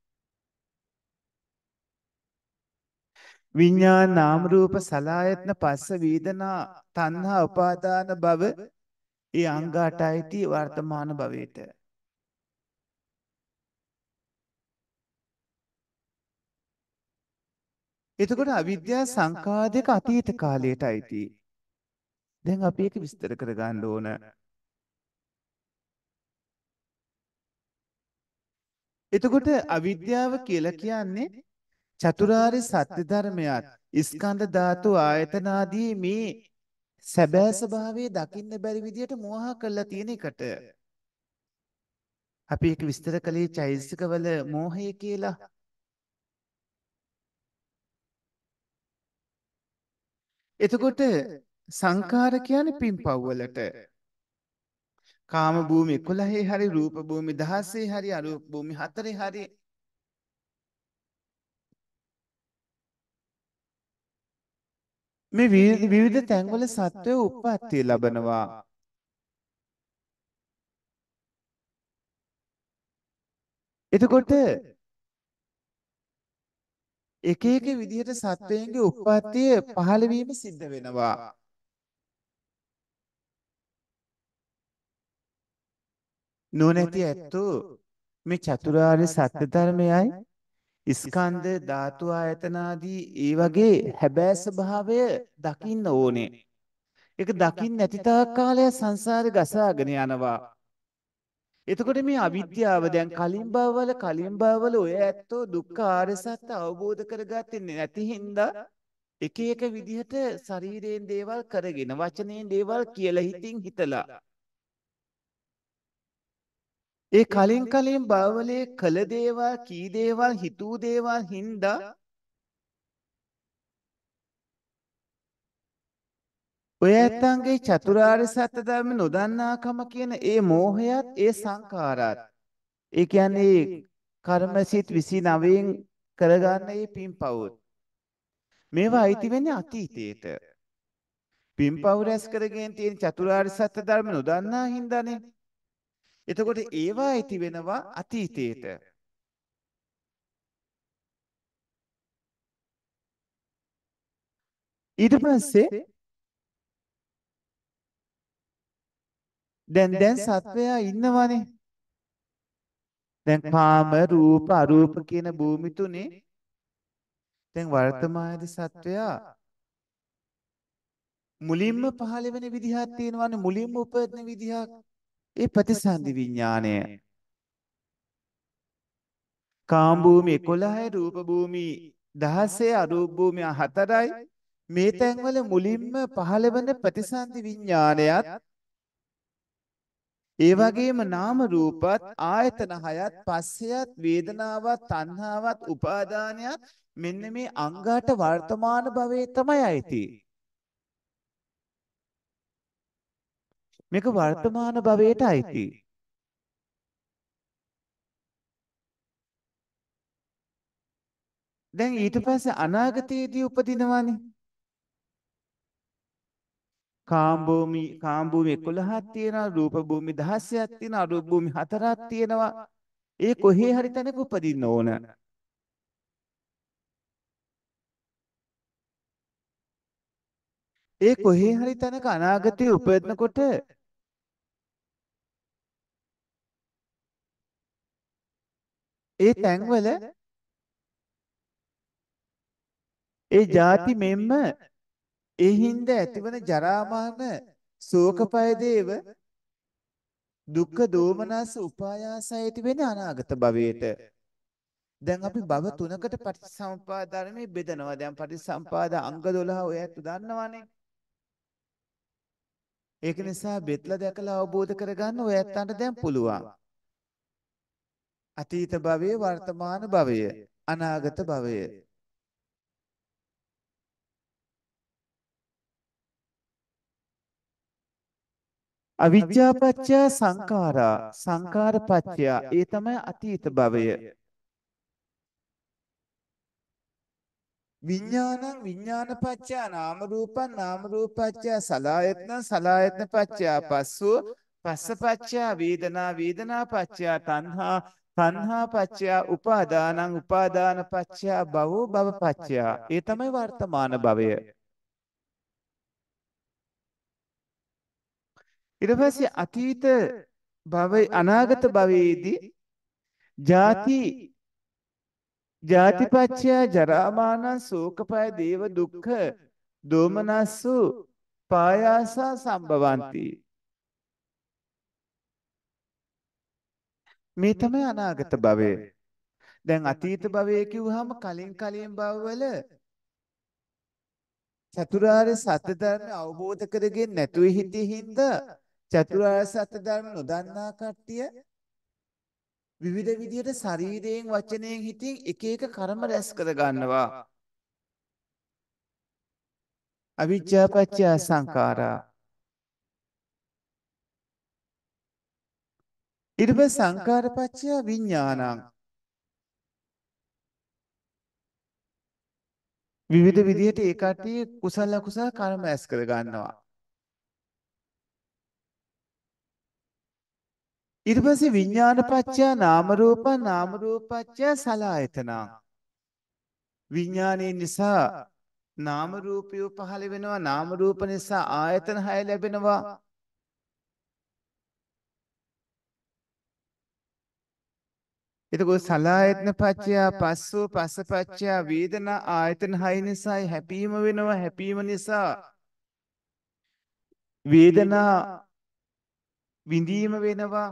S2: විඤ්ඤාණ නාම රූප සලආයතන පස්ස වේදනා තණ්හා උපාදාන භව ඒ අංගාට අයිති වර්තමාන භවයට. එතකොට අවිද්‍යා සංඛාර දෙක අතීත කාලයට අයිති. දැන් අපි ඒක විස්තර කරගන්න ඕන. එතකොට අවිද්‍යාව කියලා කියන්නේ චතුරාර්ය සත්‍ය ධර්මයක් ස්කන්ධ ධාතු ආයතන ආදී මේ සැබෑ ස්වභාවය දකින්න බැරි විදියට මෝහ කරලා තියෙන එකට. අපි ඒක විස්තර කළේ චෛතසිකවල මෝහය කියලා. එතකොට සංඛාර කියන්නේ පින්පව් වලට. කාම භූමි එකොළහේ හරි රූප භූමි දහසේ හරි අරූප භූමි හතරේ හරි මේ විවිධ විවිධ තැන්වල සත්වය උප්පත්තිය ලබනවා. එතකොට එක එක විදිහට සත්වයන්ගේ උප්පත්තිය පහළ වීම සිද්ධ වෙනවා. නොනැති ඇත්තෝ මේ චතුරාර්ය සත්‍ය ධර්මයයි ස්කන්ධ ධාතු ආයතන ආදී ඒ වගේ හැබෑ ස්වභාවය දකින්න ඕනේ. ඒක දකින්න නැති තාක් කාලය සංසාරේ ගසාගෙන යනවා. එතකොට මේ අවිද්‍යාව දැන් කලින් භවවල කලින් භවවල ඔය ඇත්තෝ දුක්ඛ ආර්ය සත්‍ය අවබෝධ කරගත්තේ නැති හින්දා එක එක විදිහට ශරීරයෙන් දේවල් කරගෙන වචනයෙන් දේවල් කියලා හිතින් හිතලා ඒ කලින් කලින් භවවලේ කළ දේවල් කී දේවල් හිතූ දේවල් හින්දා ඔය ඇත්තන්ගේ චතුරාර්ය සත්‍ය ධර්ම නොදන්නාකම කියන ඒ මෝහයත් ඒ සංඛාරات ඒ කියන්නේ කර්මසිත විසිනවයෙන් කරගන්න ඒ පින්පවුත් මේවා අයිති වෙන්නේ අතීතයට පින්පව් රැස් කරගෙන තියෙන චතුරාර්ය සත්‍ය ධර්ම නොදන්නා හින්දානේ එතකොට ඒවා අයිති වෙනවා අතීතයට ඊට පස්සේ දැන් දැන් සත්වයා ඉන්නවනේ දැන් කාම රූප අරූප කියන භූමි තුනේ දැන් වර්තමානයේ සත්වයා මුලින්ම පහළ වෙන විදිහක් තියෙනවානේ මුලින්ම උපදින විදිහක් ඒ ප්‍රතිසන්දි විඥාණය කාම භූමි එකොළහයි රූප භූමි දහසයි අරූප භූමි හතරයි මේ තැන්වල මුලින්ම පහළ වෙන ප්‍රතිසන්දි විඥාණයත් ඒ වගේම නාම රූපත් ආයතන හයත් පස්සයත් වේදනාවත් තණ්හාවත් උපාදානයත් මෙන්න මේ අංගාට වර්තමාන භවයේ තමයි ඇති. මේක වර්තමාන භවයට අයිති. දැන් ඊට පස්සේ අනාගතයේදී උපදිනවානේ. කාම භූමි කාම භූමි එකොළහක් තියෙනවා රූප භූමි දහසක් තියෙනවා අරූප භූමි හතරක් තියෙනවා. ඒ කොහේ හරි තැනක උපදින්න ඕන. ඒ කොහේ හරි තැනක අනාගතයේ උපදිනකොට ඒ තැන්වල ඒ ಜಾති මෙන්ම ඒ හින්දා ඇතිවන ජරා මරණ ශෝක පය දේව දුක්ඛ දෝමනස් උපායාස ඇති වෙන්නේ අනාගත භවයට. දැන් අපි භව තුනකට පටිච්චසමුප්පාද ධර්මයේ බෙදනවා. දැන් පටිච්චසමුපාද අංග දොළහ ඔය ඇත්ත දන්නවනේ. ඒක නිසා බෙදලා දැකලා අවබෝධ කරගන්න ඔය ඇත්තන්ට දැන් පුළුවන්. අතීත භවයේ වර්තමාන භවය අනාගත භවය අවිජ්ජා පත්‍ය සංඛාරා සංඛාර පත්‍ය ඒ තමයි අතීත භවය විඥානං විඥාන පත්‍ය නාම රූපං නාම රූප පත්‍ය සලආයතන සලආයතන පත්‍ය පස්සෝ පස්ස පත්‍ය වේදනා වේදනා පත්‍ය තණ්හා තණ්හා පත්‍ය උපාදානං උපාදාන පත්‍ය භවෝ භව පත්‍ය ඒ තමයි වර්තමාන භවය ඊට පස්සේ අතීත භවයේ අනාගත භවයේදී ජාති ජාතිපච්චය ජරාමාන ශෝකපය දේව දුක්ඛ දෝමනස්සු පායාසා සම්භවಂತಿ මේ තමයි අනාගත භවය දැන් අතීත භවය කිව්වහම කලින් කලින් භවවල චතුරාර්ය සත්‍ය ධර්ම අවබෝධ කරගෙන නැතුව හිටියේ හින්දා චතුරාර්ය සත්‍ය ධර්ම නොදන්නා කට්ටිය විවිධ විදිහට ශරීරයෙන් වචනයෙන් හිතින් එක එක කර්ම රැස් කර ගන්නවා අවිජ්ජා පත්‍ය සංඛාරා ඊට පස්සේ සංඛාර පත්‍ය විඥානං විවිධ විදිහට ඒ කට්ටිය කුසල අකුසල කර්ම රැස් කර ගන්නවා ඊට පස්සේ විඥාන පත්‍ය නාම රූප නාම රූප පත්‍ය සලආයතන විඥානයේ නිසා නාම රූපය පහළ වෙනවා නාම රූප නිසා ආයතන හය ලැබෙනවා එතකොට සලආයතන පත්‍ය පස්සෝ පස්ස පත්‍ය වේදනා ආයතන හය නිසායි හැපීම වෙනවා හැපීම නිසා වේදනා විඳීම වෙනවා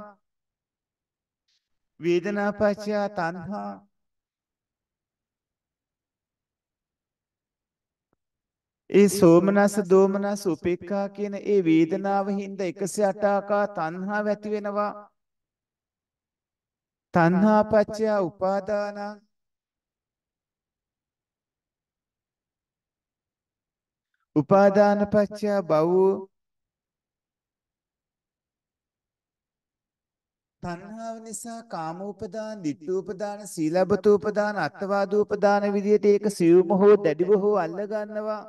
S2: වේදනා පත්‍ය තණ්හා ඒ සෝමනස්ස දෝමනස්ස උපේක්ඛා කියන ඒ වේදනාව හින්දා එකසිය අට ආකා තණ්හාව ඇති වෙනවා. තණ්හා පත්‍ය උපාදාන උපාදාන පත්‍ය භව තණ්හාව නිසා කාමෝපදාන, ditthෝපදාන, සීලබ්බතෝපදාන, අත්වාදෝපදාන විදියට ඒක සියුම හෝ දැඩිව හෝ අල්ල ගන්නවා.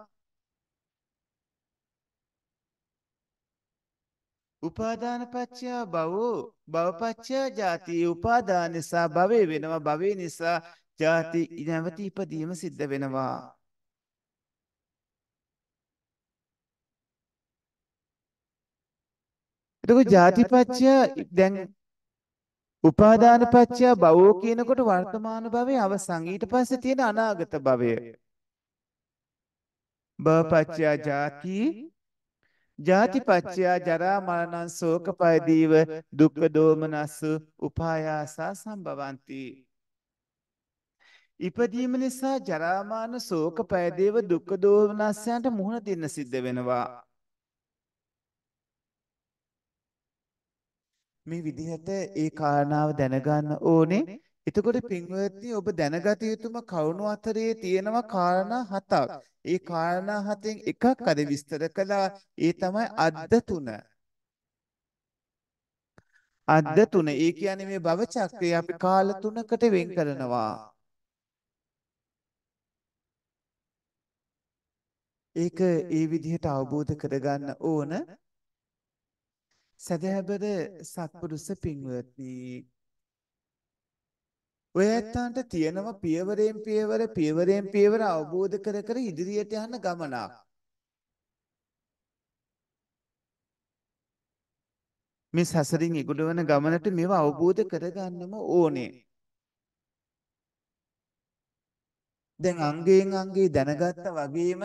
S2: උපාදාන පත්‍ය භවෝ භවපත්‍ය ජාති උපාදාන නිසා භවය වෙනවා භවය නිසා ජාති නැවත ඉපදීම සිද්ධ වෙනවා. එතකොට ජාතිපත්‍ය දැන් උපාදාන පත්‍ය භවෝ කියනකොට වර්තමාන භවයේ අවසන් ඊට පස්සේ තියෙන අනාගත භවය භවපත්‍ය ජාති ජාතිපත්‍ය ජරා මරණං ශෝක පරිදේව දුක්ඛ දෝමනස්ස උපායාසා සම්භවಂತಿ. ඉපදීම නිසා ජරාමාන ශෝක පරිදේව දුක්ඛ දෝමනස්යන්ට මුහුණ දෙන්න සිද්ධ වෙනවා. මේ විදිහට ඒ කාරණාව දැනගන්න ඕනේ. එතකොට පින්වත්නි ඔබ දැනගත යුතුම කරුණු අතරේ තියෙනවා කාරණා හතක්. ඒ කාරණා හතෙන් එකක් අද විස්තර කළා. ඒ තමයි අද්ද තුන. අද්ද තුන. ඒ කියන්නේ මේ භව චක්‍රය අපි කාල තුනකට වෙන් කරනවා. ඒක ඒ විදිහට අවබෝධ කරගන්න ඕන. සදහැබර සත්පුරුෂ පින්වත්නි ඔය ඇත්තන්ට තියෙනවා පියවරෙන් පියවර පියවරෙන් පියවර අවබෝධ කර කර ඉදිරියට යන ගමනක්. මේ සසරින් ඉගුඩවන ගමනට මේවා අවබෝධ කරගන්නම ඕනේ. දැන් අංගයෙන් අංගේ දැනගත්තා වගේම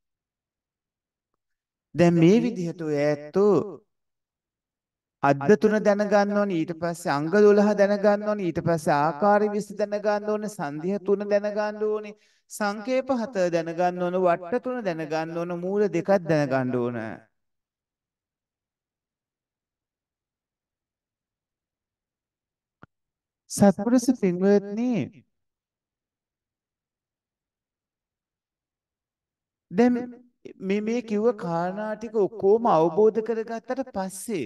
S2: දැන් මේ විදිහට ඔය ඇත්තෝ අද්ද තුන දැනගන්න ඕනේ ඊට පස්සේ අංග දොළහ දැනගන්න ඕනේ ඊට පස්සේ ආකාර විස්ස දැනගන්න ඕනේ සංධිය තුන දැනගන්න ඕනේ සංකේප හත දැනගන්න ඕනේ වට්ට තුන දැනගන්න ඕනේ මූල දෙකක් දැනගන්න ඕනේ. සත්පුරුෂ පින්වත්නි දැන් මේ මේ කිව්ව කාරණා ටික ඔක්කොම අවබෝධ කරගත්තට පස්සේ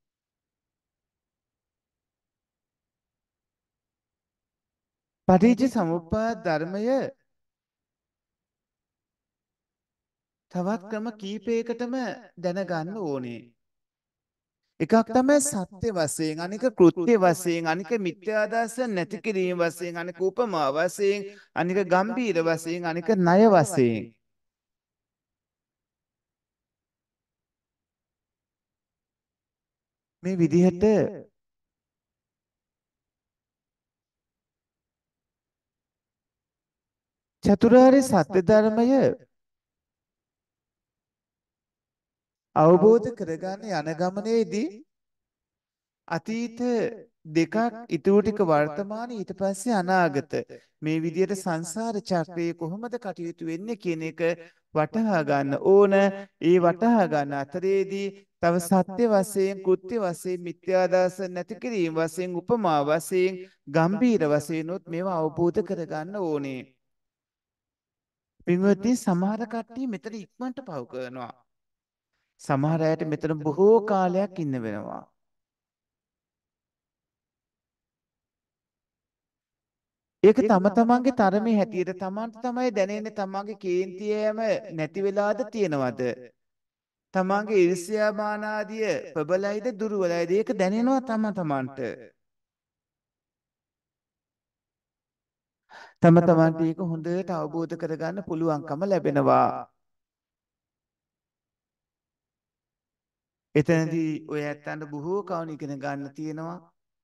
S2: පටිච්ච සමුප්පාද ධර්මය තවත් ක්‍රම කීපයකටම දැනගන්න ඕනේ. එකක් තමයි සත්‍ය වශයෙන් අනික කෘත්‍ය වශයෙන් අනික මිත්‍යාදර්ශ නැති කිරීම වශයෙන් අනික උපමා වශයෙන් අනික ගම්භීර වශයෙන් අනික ණය වශයෙන් මේ විදිහට චතුරාර්ය සත්‍ය ධර්මය අවබෝධ කරගන්න යන ගමනේදී අතීත දෙකක් ඉතුරු ටික වර්තමාන ඊට පස්සේ අනාගත මේ විදිහට සංසාර චක්‍රයේ කොහොමද කටයුතු වෙන්නේ කියන එක වටහා ගන්න ඕන. ඒ වටහා ගන්න අතරේදී තව සත්‍ය වශයෙන් කෘත්‍ය වශයෙන් මිත්‍යාදාස නැති කිරීම වශයෙන් උපමා වශයෙන් ගම්භීර වශයෙන් උත් මේවා අවබෝධ කරගන්න ඕනේ. පින්වත්නි සමහර කට්ටිය මෙතන ඉක්මනට පව කරනවා. සමහර අයට මෙතන බොහෝ කාලයක් ඉන්න වෙනවා. ඒක තම තමන්ගේ තරමේ හැටියට තමන්ට තමයි දැනෙන්නේ තමන්ගේ කේන්තියම නැති වෙලාද තියෙනවද? තමන්ගේ ඊර්ෂ්‍යා මාන ආදිය ප්‍රබලයිද දුර්වලයිද? ඒක දැනෙනවා තම තමන්ට. තම තමන්ට ඒක හොඳට අවබෝධ කරගන්න පුළුවන්කම ලැබෙනවා. එතනදී ඔය ඇත්තන්ට බොහෝ කවුණ ඉගෙන ගන්න තියෙනවා.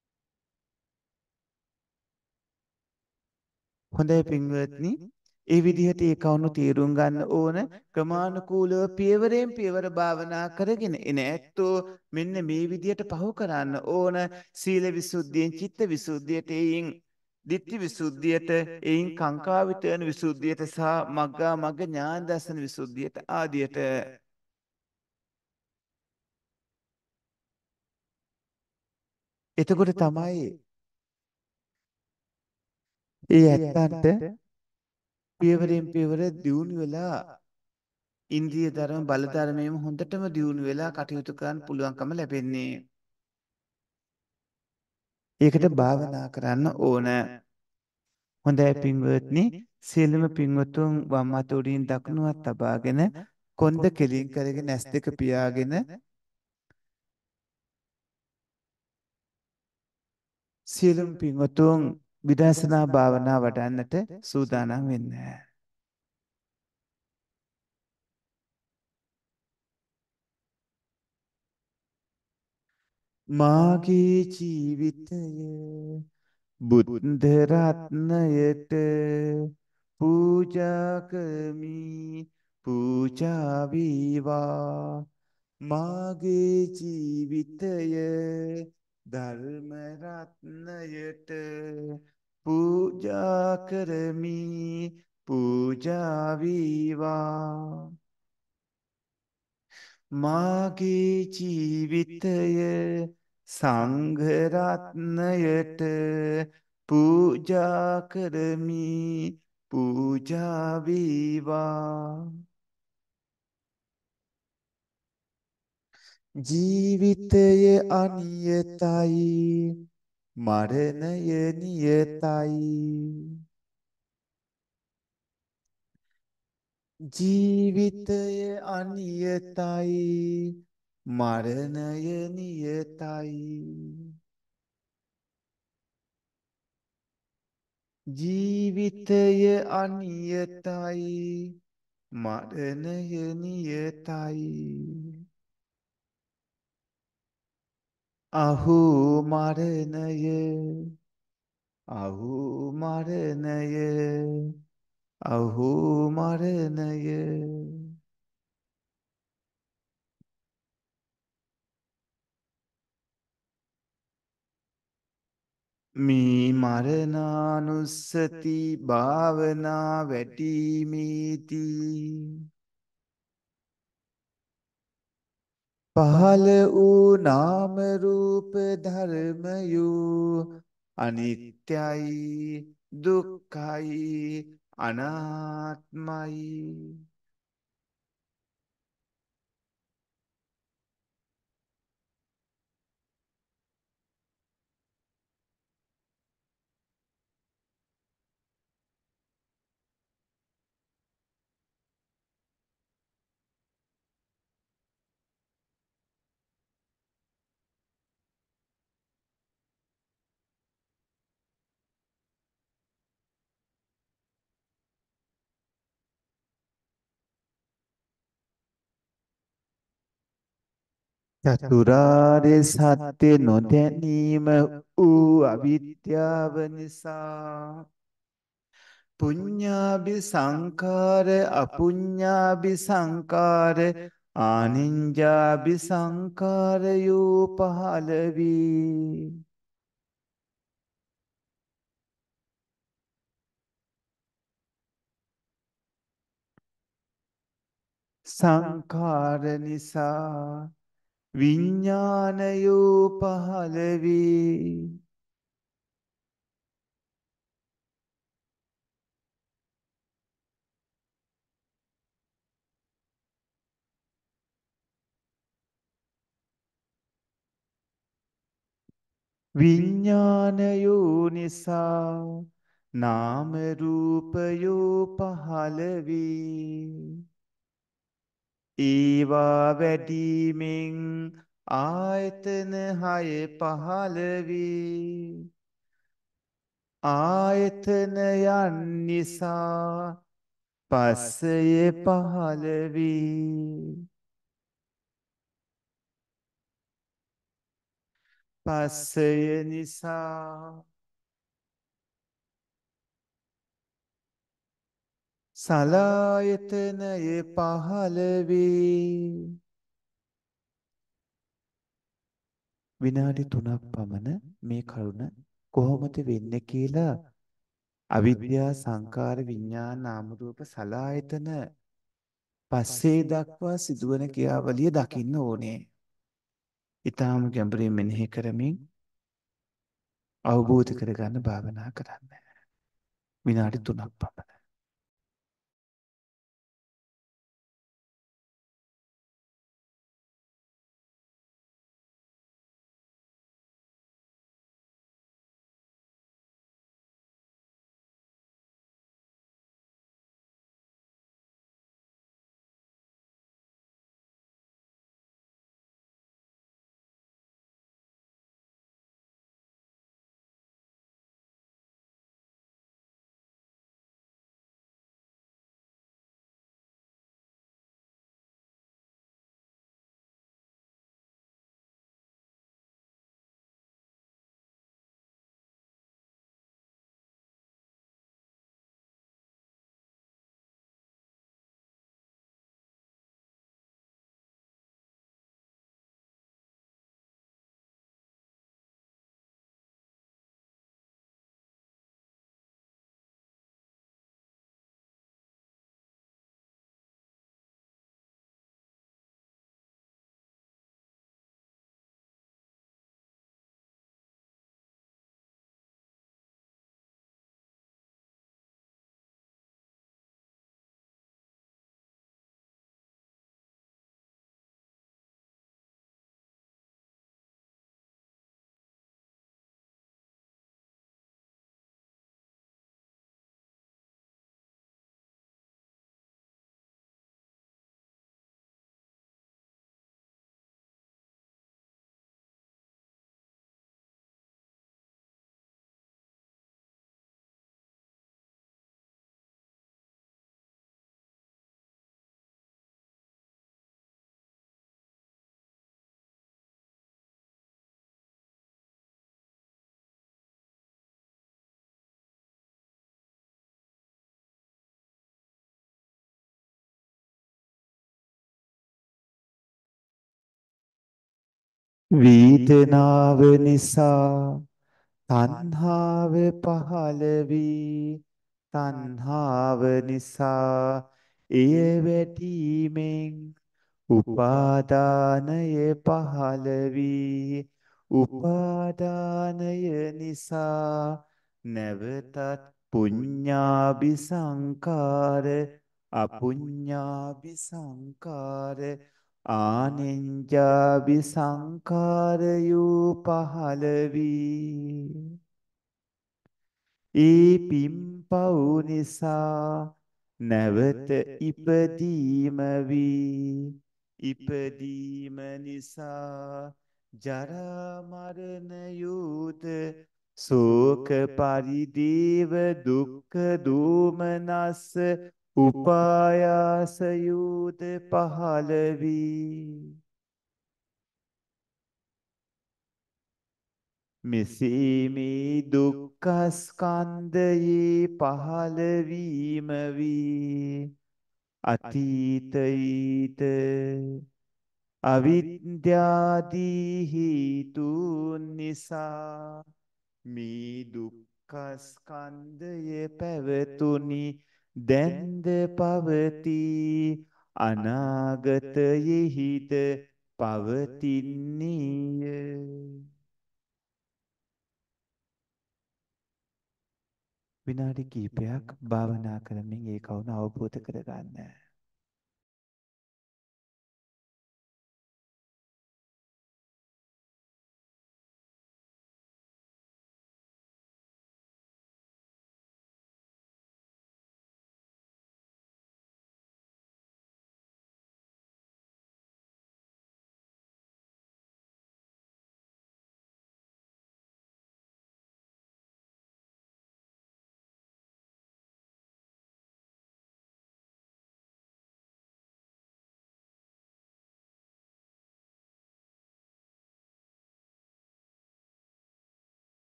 S2: හොඳයි පින්වත්නි ඒ විදිහට ඒ කවුණු තීරුම් ගන්න ඕන ක්‍රමානුකූලව පියවරෙන් පියවර භාවනා කරගෙන එන ඇත්තෝ මෙන්න මේ විදිහට පහු කරන්න ඕන සීල විසුද්ධියෙන් චිත්ත විසුද්ධියට එයින් ditthi visuddhiyata එයින් කාංකා විතරන විසුද්ධියට සහ මග්ගා මග්ග ඥාන දර්ශන විසුද්ධියට ආදියට එතකොට තමයි ඒ ඇත්තන්ට පියවරෙන් පියවර දියුණු වෙලා ඉන්ද්‍රිය ධර්ම බල ධර්මයේම හොඳටම දියුණු වෙලා කටයුතු කරන්න පුළුවන්කම ලැබෙන්නේ. ඒකට භාවනා කරන්න ඕන. හොඳයි පින්වත්නි, සියලුම පින්වතුන් වම් අත උඩින් දකුණු අත තබාගෙන කොන්ද කෙලින් කරගෙන ඇස් දෙක පියාගෙන සියලුම පින්වතුන් විදර්ශනා භාවනා වඩන්නට සූදානම් වෙන්න. මාගේ ජීවිතය බුද්ධ රත්නයට පූජා කරමි, පූජා වේවා. මාගේ ජීවිතය ධර්ම රත්නයට පූජා කරමි, පූජා වේවා. මාගේ ජීවිතය සංඝ රත්නයට පූජා කරමි, පූජා වේවා. ජීවිතය අනියතයි, මරණය නියතයි. ජීවිතය අනියතයි, මරණය නියතයි. ජීවිතය අනියතයි, මරණය නියතයි. අහෝ මරණය, අහෝ මරණය, අහෝ මරණය. මේ මරණානුස්සති භාවනා වැඩීමේදී පහළ වූ නාම රූප ධර්මයෝ අනිත්‍යයි, දුක්ඛයි, අනාත්මයි. චතුරාර්ය සත්‍ය නොදැනීම වූ අවිද්‍යාව නිසා පුඤ්ඤාභි සංඛාර අපුඤ්ඤාභි සංඛාර ආනිඤ්ඤාභි සංඛාරයෝ පහළ වේ. සංඛාර නිසා විඥානයෝ පහළ වේ. විඥානයෝ නිසා නාම රූපයෝ පහළ වේ. ඒවා වැඩිමින් ආයතන හය පහළ වේ. ආයතනයන් නිසා පස්සය පහළ වේ. පස්සය නිසා සලායතනය පහළ වේ. විනාඩි තුනක් පමණ මේ කරුණ කොහොමද වෙන්නේ කියලා අවිද්‍යා සංකාර විඥාන නාම රූප සලආයතන පස්සේ දක්වා සිදුවන ක්‍රියාවලිය දකින්න ඕනේ. ඊටාම ගැඹුරින් මෙනෙහි කරමින් අවබෝධ කරගන්න භාවනා කරන්න. විනාඩි තුනක් පමණ. වේදනාව නිසා තණ්හාව පහළ වී තණ්හාව නිසා එය වැටීමෙන් උපාදානය පහළ වී උපාදානය නිසා නැවතත් පුඤ්ඤාභි සංකාර අපුඤ්ඤාභි සංකාර ආනෙන්ජාභි සංකාරයෝ පහළ වී ඒ පිම්පව් නිසා නැවත ඉපදීම වී ඉපදීම නිසා ජරා මරණ යෝත ශෝක පරිදේව දුක්ඛ දෝමනස්ස උපායාස යෝත පහළ වී මෙසේ මේ දුක්ඛස්කන්ධයේ පහළවීම වී අතීතයිත අවිද්‍යාදී හේතුන් නිසා මේ දුක්ඛස්කන්ධය පැවතුනි දැන්ද පවතී අනාගතයෙහිද පවතින්නේය. විනාඩි කිහිපයක් භාවනා කරමින් ඒ කවුන අවබෝධ කරගන්න.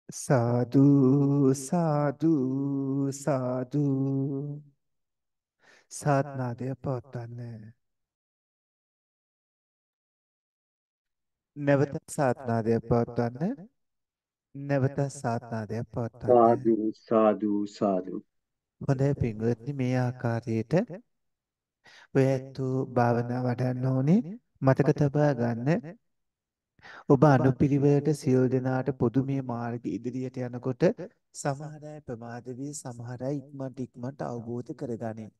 S2: සාදු සාදු සාදු සාත්නාදය පවත්වන්න. නැවත සාත්නාදය පවත්වන්න. නැවත සාත්නාදය පවත්වන්න.
S1: සාදු සාදු සාදු.
S2: හොඳයි පින්වත්නි, මේ ආකාරයට ඔය ඇත්තෝ භාවනා වඩන්න ඕනේ. මතක තබා ගන්න, ඔබ අනුපිළිවෙලට සියලු දෙනාට පොදු මේ මාර්ග ඉදිරියට යනකොට සමහර අය ප්‍රමාද වී සමහර අය ඉක්මනට ඉක්මනට අවබෝධ කරගනින්.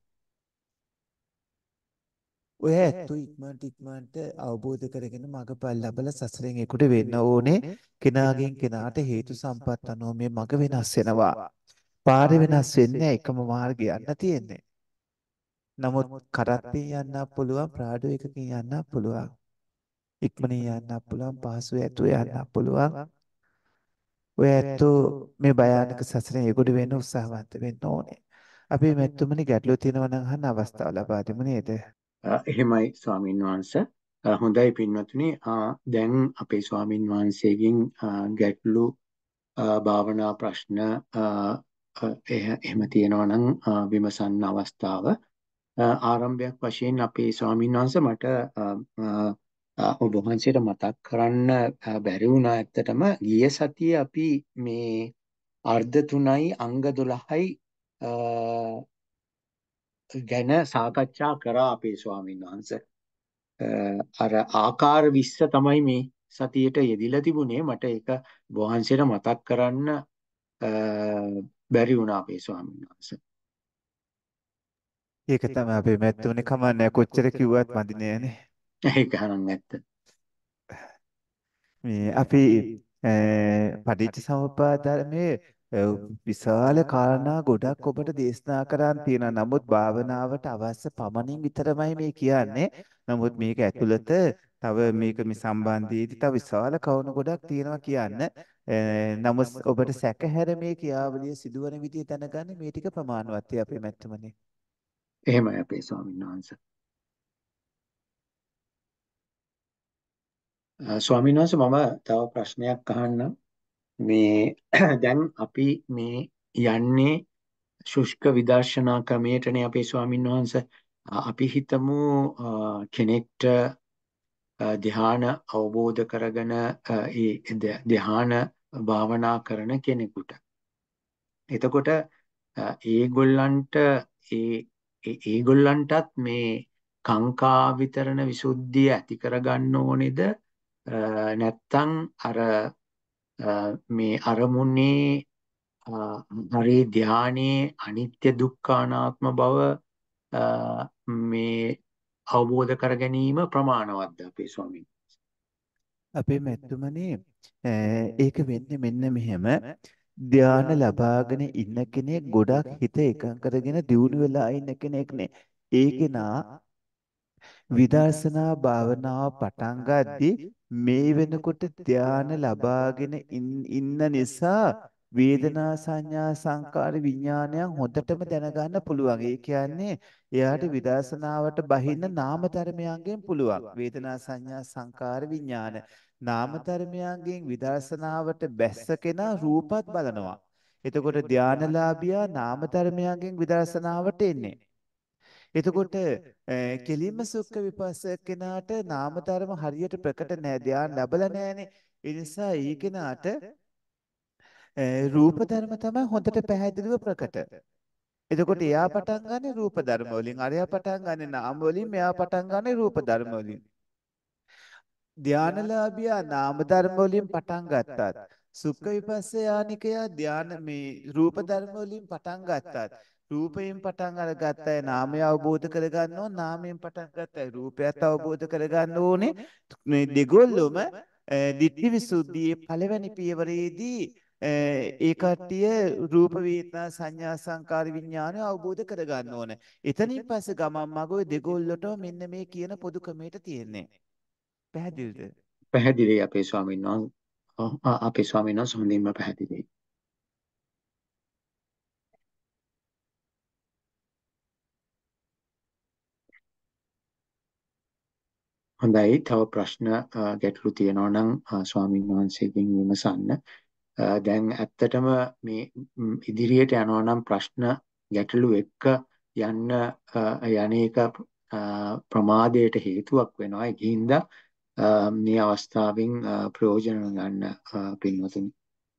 S2: ඔය ඇත්තෝ ඉක්මනට ඉක්මනට අවබෝධ කරගෙන මඟපල් ලබලා සසරෙන් එකුට වෙන්න ඕනේ. කෙනාගෙන් කෙනාට හේතු සම්පත් අනුව මේ මඟ වෙනස් වෙනවා. පාර වෙනස් වෙන්නේ එකම මාර්ගය යන්න තියෙන්නේ. නමුත් කරත්තෙන් යන්නත් පුළුවන්, ප්‍රාඩෝයකකින් යන්නත් පුළුවන්. ඉක්මනින් යන්නත් පුළුවන්, පහසු ඇතුව යන්නත් පුළුවන්. ඔය ඇත්තෝ මේ භයානක සසරෙන් එගොඩ වෙන්න උත්සාහවන්ත වෙන්න ඕනේ. අපි මෙතුමනි ගැටලුව තියෙනවා නම් අහන්න අවස්ථාව ලබා දෙමු නේද?
S1: අ, එහෙමයි ස්වාමින් වහන්සේ. අ, හොඳයි පින්වත්නි. අ, දැන් අපේ ස්වාමින් වහන්සේගෙන් අ, ගැටලු අ, භාවනා ප්‍රශ්න අ, අ, එහ- එහෙම තියෙනවා නම් අ, විමසන්න අවස්ථාව. අ, ආරම්භයක් වශයෙන් අපේ ස්වාමින් වහන්සේ මට අ, අ, අ, ඔබ වහන්සේට මතක් කරන්න අ, බැරි වුණා. ඇත්තටම ගිය සතියේ අපි මේ අර්ධ තුනයි අංග දොළහයි අ, ගැන සාකච්ඡා කරා අපේ ස්වාමින් වහන්සේ. අ, අර ආකාර විස්ස තමයි මේ සතියේට යෙදිලා තිබුණේ. මට ඒක වහන්සේට මතක් කරන්න අ, බැරි වුණා අපේ ස්වාමීන් වහන්සේ.
S2: ඒක තමයි අපේ මැත්තෝනේ, කමන්නේ කොච්චර කිව්වත් මදි නෑනේ.
S1: ඒක හරන් ඇත්ත.
S2: මේ අපි පටිච්ච සමුප්පාද ධර්මයේ අ, විශාල කාරණා ගොඩක් ඔබට දේශනා කරන් තියෙනවා. නමුත් භාවනාවට අවශ්‍ය පමණින් විතරමයි මේ කියන්නේ. නමුත් මේක ඇතුළත තව මේක මේ සම්බන්ධයේදී තව විශාල කරුණු ගොඩක් තියෙනවා කියන්න. අ, නමුත් ඔබට සැකහැර මේ ක්‍රියාවලිය සිදුවන විදිය දැනගන්න මේ ටික ප්‍රමාණවත්යි අපේ මැත්තමනේ.
S1: එහෙමයි අපේ ස්වාමීන් වහන්සේ. අ, ස්වාමීන් වහන්සේ මම තව ප්‍රශ්නයක් අහන්නම්. මේ දැන් අපි මේ යන්නේ ශුෂ්ක විදර්ශනා ක්‍රමයටනේ අපේ ස්වාමීන් වහන්සේ. අ, අපි හිතමු අ, කෙනෙක්ට අ, ධ්‍යාන අවබෝධ කරගෙන අ, ඒ ධ- ධ්‍යාන භාවනා කරන කෙනෙකුට. එතකොට අ, ඒගොල්ලන්ට ඒ ඒ- ඒගොල්ලන්ටත් මේ කාංකා විතරණ විසුද්ධිය ඇති කරගන්න ඕනේද? අ, නැත්තම් අර අ, මේ අරමුණේ අ, හරි ධානයේ අනිත්‍ය දුක්ඛ අනාත්ම බව අ, මේ අවබෝධ කර ගැනීම ප්‍රමාණවත්ද අපේ ස්වාමීන්
S2: අපේ මැතුමනේ ඒක වෙන්නේ මෙන්න මෙහෙම. ධානය ලබාගෙන ඉන්න කෙනෙක් ගොඩක් හිත එකඟ කරගෙන දියුණු වෙලා ඉන්න කෙනෙක් නේ. ඒකේ නා විදර්ශනා භාවනාව පටන් ගද්දී මේ වෙනකොට ධානය ලබාගෙන ඉන්- ඉන්න නිසා වේදනා සංඥා සංකාර විඥානයන් හොඳටම දැනගන්න පුළුවන්. ඒ කියන්නේ එයාට විදර්ශනාවට බහින්න නාම ධර්මයන්ගෙන් පුළුවන්. වේදනා සංඥා සංකාර විඥාන නාම ධර්මයන්ගෙන් විදර්ශනාවට බැස්ස කෙනා රූපත් බලනවා. එතකොට ධානලාභියා නාම ධර්මයන්ගෙන් විදර්ශනාවට එන්නේ. එතකොට ඈ කෙලින්ම සුඛ විපස්සක කෙනාට නාම ධර්ම හරියට ප්‍රකට නෑ, ධ්‍යාන ලැබලා නෑනේ. ඒ නිසා ඒ කෙනාට ඈ රූප ධර්ම තමයි හොඳට පැහැදිලිව ප්‍රකට. එතකොට එයා පටන් ගන්නේ රූප ධර්ම වලින්, අරයා පටන් ගන්නේ නාම වලින්, මෙයා පටන් ගන්නේ රූප ධර්ම වලින්. ධානලාභියා නාම ධර්ම වලින් පටන් ගත්තත් සුඛ විපස්සයානිකයා ධාන මේ රූප ධර්ම වලින් පටන් ගත්තත් රූපයෙන් පටන් අරගත්තයි නාමය අවබෝධ කරගන්න ඕන, නාමයෙන් පටන් ගත්තයි රූපයත් අවබෝධ කරගන්න ඕනේ. මේ දෙගොල්ලොම ditthi visuddhiයේ පළවෙනි පියවරේදී ඒ කට්ටිය රූප වේදනා සංඥා සංකාර විඥානය අවබෝධ කරගන්න ඕනේ. එතනින් පස්සේ ගමන් මග ඔය දෙගොල්ලටම මෙන්න මේ කියන පොදු ක්‍රමයට තියෙන්නේ. පැහැදිලිද?
S1: පැහැදිලි අපේ ස්වාමීන් වහන්සේ. ඔව්, අ- අපේ ස්වාමීන් වහන්සේ හොඳින්ම පැහැදිලි. හොඳයි. තව ප්‍රශ්න අ, ගැටලු තියෙනවා නම් අ, ස්වාමීන් වහන්සේගෙන් විමසන්න. දැන් ඇත්තටම මේ ඉදිරියට යනවා නම් ප්‍රශ්න ගැටලු එක්ක යන්න යන්නේක ප්‍රමාදයට හේතුවක් වෙනවා. ඒකින්ද මේ අවස්ථාවෙන් ප්‍රයෝජන ගන්න පින්වතුනි.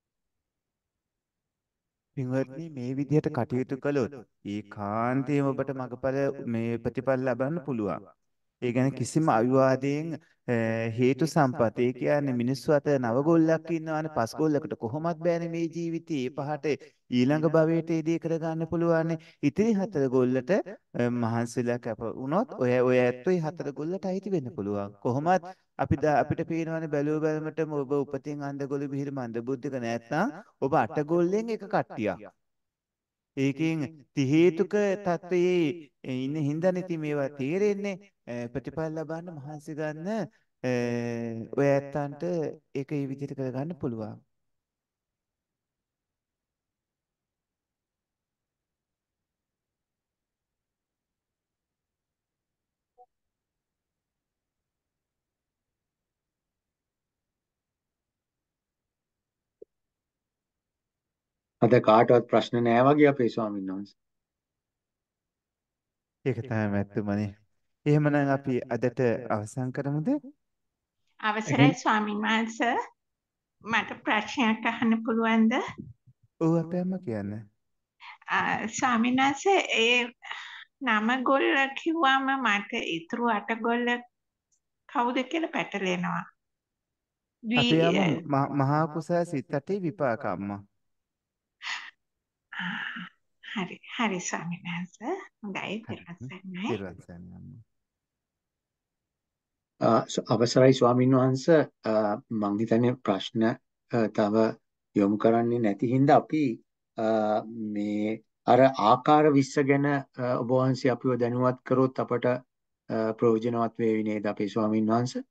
S2: පින්වත්නි මේ විදිහට කටයුතු කළොත් ඒකාන්තයෙන්ම ඔබට මගපල මේ ප්‍රතිඵල ලබන්න පුළුවන්. ඒ ගැන කිසිම අවිවාදයෙන් හේතු සම්පත ඒ කියන්නේ මිනිස්සු අතර නව ගොල්ලක් ඉන්නවනේ පස් ගොල්ලකට කොහොමත් බෑනේ මේ ජීවිතේ ඒ පහට ඊළඟ භවයට ඉදී කරගන්න පුළුවන්. ඉතිරි හතර ගොල්ලට මහන්සිලා කැප වුණොත් ඔය ඔය ඇත්තෝ ඒ හතර ගොල්ලට අයිති වෙන්න පුළුවන්. කොහොමත් අපි අපිට පේනවනේ බැලුව බැලමටම ඔබ උපතින් අන්ධගොළු මිහිර මන්දබුද්ධික නැත්නම් ඔබ අට ගොල්ලෙන් එක කට්ටියක්. ඒකෙන් ති හේතුක තත්වයේ ඉන්න හින්දානේ ඉතින් මේවා තේරෙන්නේ ප්‍රතිඵල ලබන්න මහන්සි ගන්න ඔය ඇත්තන්ට ඒක ඒ විදිහට කරගන්න පුළුවන්.
S1: අද කාටවත් ප්‍රශ්න නැහැ වගේ අපේ ස්වාමීන් වහන්සේ.
S2: ඒක තමයි මැත්තුමනේ. එහෙමනම් අපි අදට අවසන් කරමුද?
S3: අවසරයි ස්වාමීන් වහන්සේ මට ප්‍රශ්නයක් අහන්න පුළුවන්ද?
S2: ඔව් අපේ අම්මා කියන්නේ.
S3: ස්වාමීන් වහන්සේ ඒ නම ගොල්ල කිව්වම මට ඉතුරු අට ගොල්ල කවුද කියලා පැටලෙනවා.
S2: අපේ අම්මා මහා කුසල සිත් අටේ විපාක අම්මා.
S3: හරි හරි ස්වාමීන් වහන්සේ හොඳයි පෙරවස්සන්නයි.
S2: පෙරවස්සන්න අම්මා.
S1: අවසරයි ස්වාමීන් වහන්සේ මං හිතන්නේ ප්‍රශ්න තව යොමු කරන්නේ නැති හින්දා අපි මේ අර ආකාර විස්ස ගැන ඔබ වහන්සේ අපිව දැනුවත් කරොත් අපට ප්‍රයෝජනවත් වේවි නේද අපේ ස්වාමීන් වහන්සේ?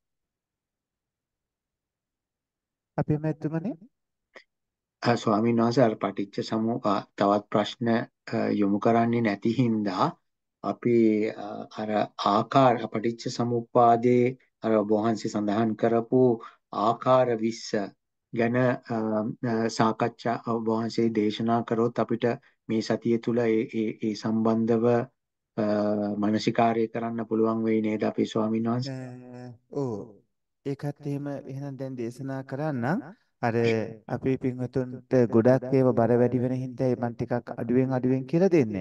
S2: අපේ මැතිතුමනි
S1: ස්වාමීන් වහන්සේ අර පටිච්ච සමුප්පා තවත් ප්‍රශ්න යොමු කරන්නේ නැති හින්දා අපි අර ආකාර පටිච්ච සමුප්පාදේ අර ඔබ වහන්සේ සඳහන් කරපු ආකාර විස්ස ගැන සාකච්ඡා ඔබ වහන්සේ දේශනා කරොත් අපිට මේ සතිය තුල ඒ ඒ සම්බන්ධව මානසිකාර්ය කරන්න පුළුවන් වෙයි නේද අපේ ස්වාමීන් වහන්සේ?
S2: ඔව් ඒකත් එහෙම එහෙනම් දැන් දේශනා කරන්නම්. අර අපේ පින්වතුන්ට ගොඩක් ඒවා බර වැඩි වෙන හින්දා මම ටිකක් අඩුවෙන් අඩුවෙන් කියලා දෙන්නේ.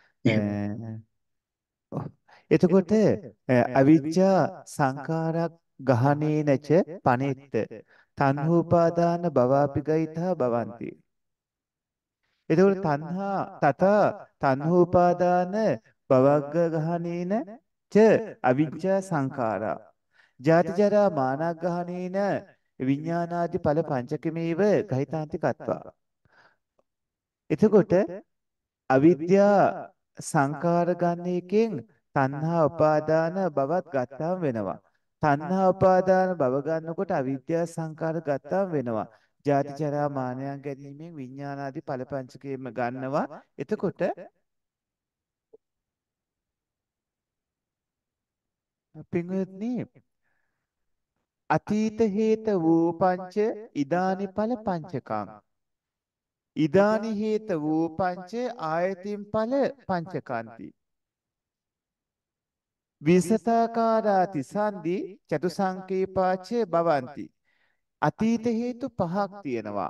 S2: එතකොට අවිජ්ජා සංඛාරක් ගහනේ නැච පනෙත්ත තණ්හෝපාදාන භවාපිගයිතා භවಂತಿ. එතකොට තණ්හා තත තණ්හෝපාදාන භවග්ග ගහනේන ච අවිජ්ජා සංඛාරා ජාති ජරා මානග්ගහනේන විඥානාදි ඵල පංචකමේව ගහිතාන්ති කତ୍වා. එතකොට අවිද්‍යා සංඛාර ගන්න එකෙන් තණ්හා උපාදාන භවත් ගත්තාම වෙනවා. තණ්හා උපාදාන භව ගන්නකොට අවිද්‍යා සංඛාර ගත්තාම වෙනවා. ජාති ජරා මානයන් ගැනීමෙන් විඥානාදී ඵල පංචකයේම ගන්නවා. එතකොට පින්වත්නි අතීත හේත වූ පංච ඉදානි ඵල පංචකම් ඉදානි හේත වූ පංච ආයතින් ඵල පංචකාන්ති විසතාකාරාති සන්දි චතුසංකේපාචේ භවಂತಿ. අතීත හේතු පහක් තියෙනවා.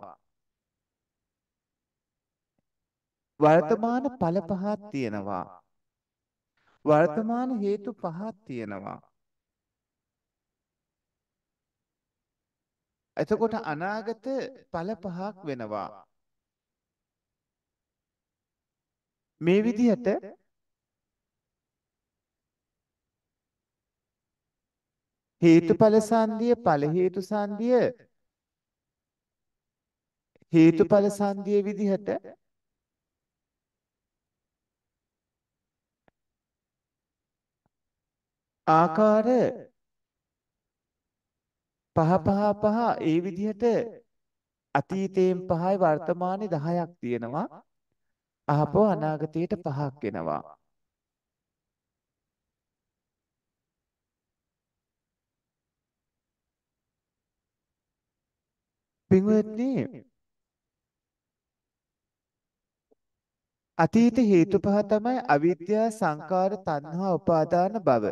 S2: වර්තමාන ඵල පහක් තියෙනවා. වර්තමාන හේතු පහක් තියෙනවා. එතකොට අනාගත ඵල පහක් වෙනවා. මේ විදිහට හේතුඵල සංදිය ඵල හේතු සංදිය හේතුඵල සංදිය විදිහට ආකාර පහ පහ පහ ඒ විදිහට අතීතයෙන් පහයි වර්තමානයේ දහයක් තියෙනවා. අහපෝ අනාගතයට පහක් වෙනවා. පින්වත්නි අතීත හේතු පහ තමයි අවිද්‍යා සංකාර තණ්හා උපාදාන භව.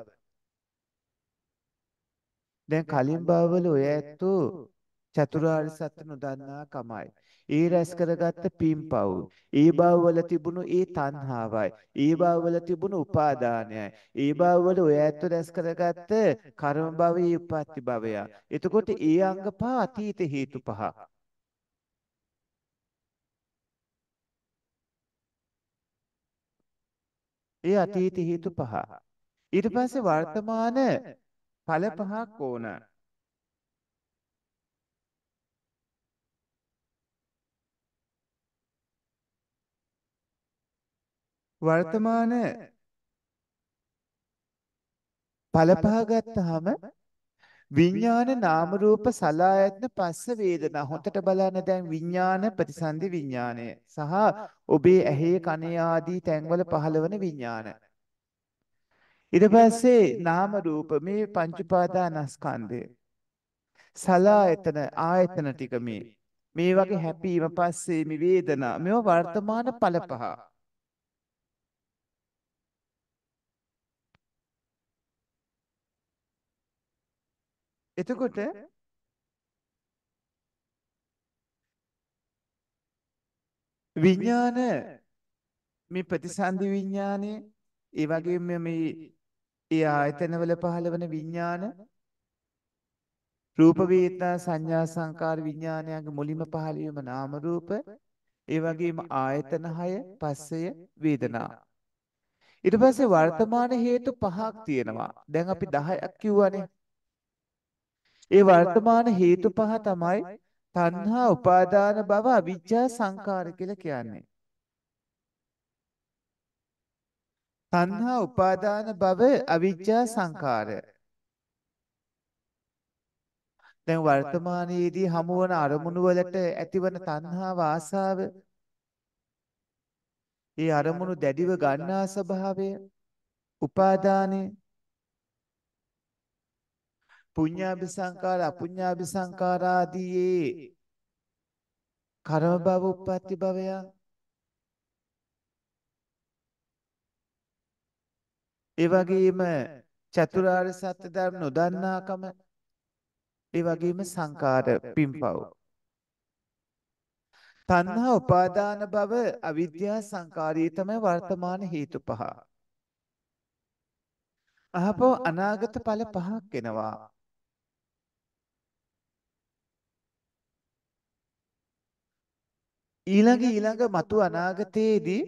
S2: දැන් කලින් භවවල ඔය ඇත්තෝ චතුරාර්ය සත්‍ය නොදන්නා කමයි. ඒ රැස් කරගත්ත පින්පව්. ඒ භවවල තිබුණු ඒ තණ්හාවයි. ඒ භවවල තිබුණු උපාදානයයි. ඒ භවවල ඔය ඇත්තෝ රැස් කරගත්ත කර්ම භවයේ උප්පත්ති භවය. එතකොට ඒ අංග පහ අතීත හේතු පහ. ඒ අතීත හේතු පහ. ඊට පස්සේ වර්තමාන ඵල පහක් ඕන. වර්තමාන ඵල පහ ගත්තාම විඥාන නාම රූප සලආයතන පස්ස වේදනා හොතට බලන්න දැන් විඥාන ප්‍රතිසන්දි විඥානය සහ ඔබේ ඇහි කනේ ආදී තැන්වල පහළවන විඥාන ඊට පස්සේ නාම රූප මේ පංච උපාදානස්කන්ධය සලආයතන ආයතන ටික මේ මේ වගේ හැපීම පස්සේ මේ වේදනා මේව වර්තමාන ඵල පහ. එතකොට විඥාන මේ ප්‍රතිසන්දි විඥානයේ ඒ වගේම මේ ඒ ආයතනවල පහළවන විඥාන රූප වේදනා සංඥා සංකාර විඥානයන්ගේ මුලින්ම පහළ වීම නාම රූප ඒ වගේම ආයතන හය පස්සය වේදනා ඊට පස්සේ වර්තමාන හේතු පහක් තියෙනවා දැන් අපි දහයක් කිව්වනේ ඒ වර්තමාන හේතු පහ තමයි තණ්හා උපාදාන භව අවිජ්ජා සංකාර කියලා කියන්නේ තණ්හා උපාදාන භව අවිජ්ජා සංකාර දැන් වර්තමානයේදී හමුවන අරමුණු වලට ඇතිවන තණ්හාව ආසාව ඒ අරමුණු දැඩිව ගන්නා ස්වභාවය උපාදානය පුඤ්ඤාභි සංකාර අපුඤ්ඤාභි සංකාර ආදී කර්ම භව උප්පත්ති භවය ඒ වගේම චතුරාර්ය සත්‍ය ධර්ම නොදන්නාකම ඒ වගේම සංකාර පිම්පව් තණ්හා උපාදාන භව අවිද්‍යා සංකාරී තමයි වර්තමාන හේතු පහ. අහපෝ අනාගත ඵල පහක් එනවා. ඊළඟ ඊළඟ මතු අනාගතයේදී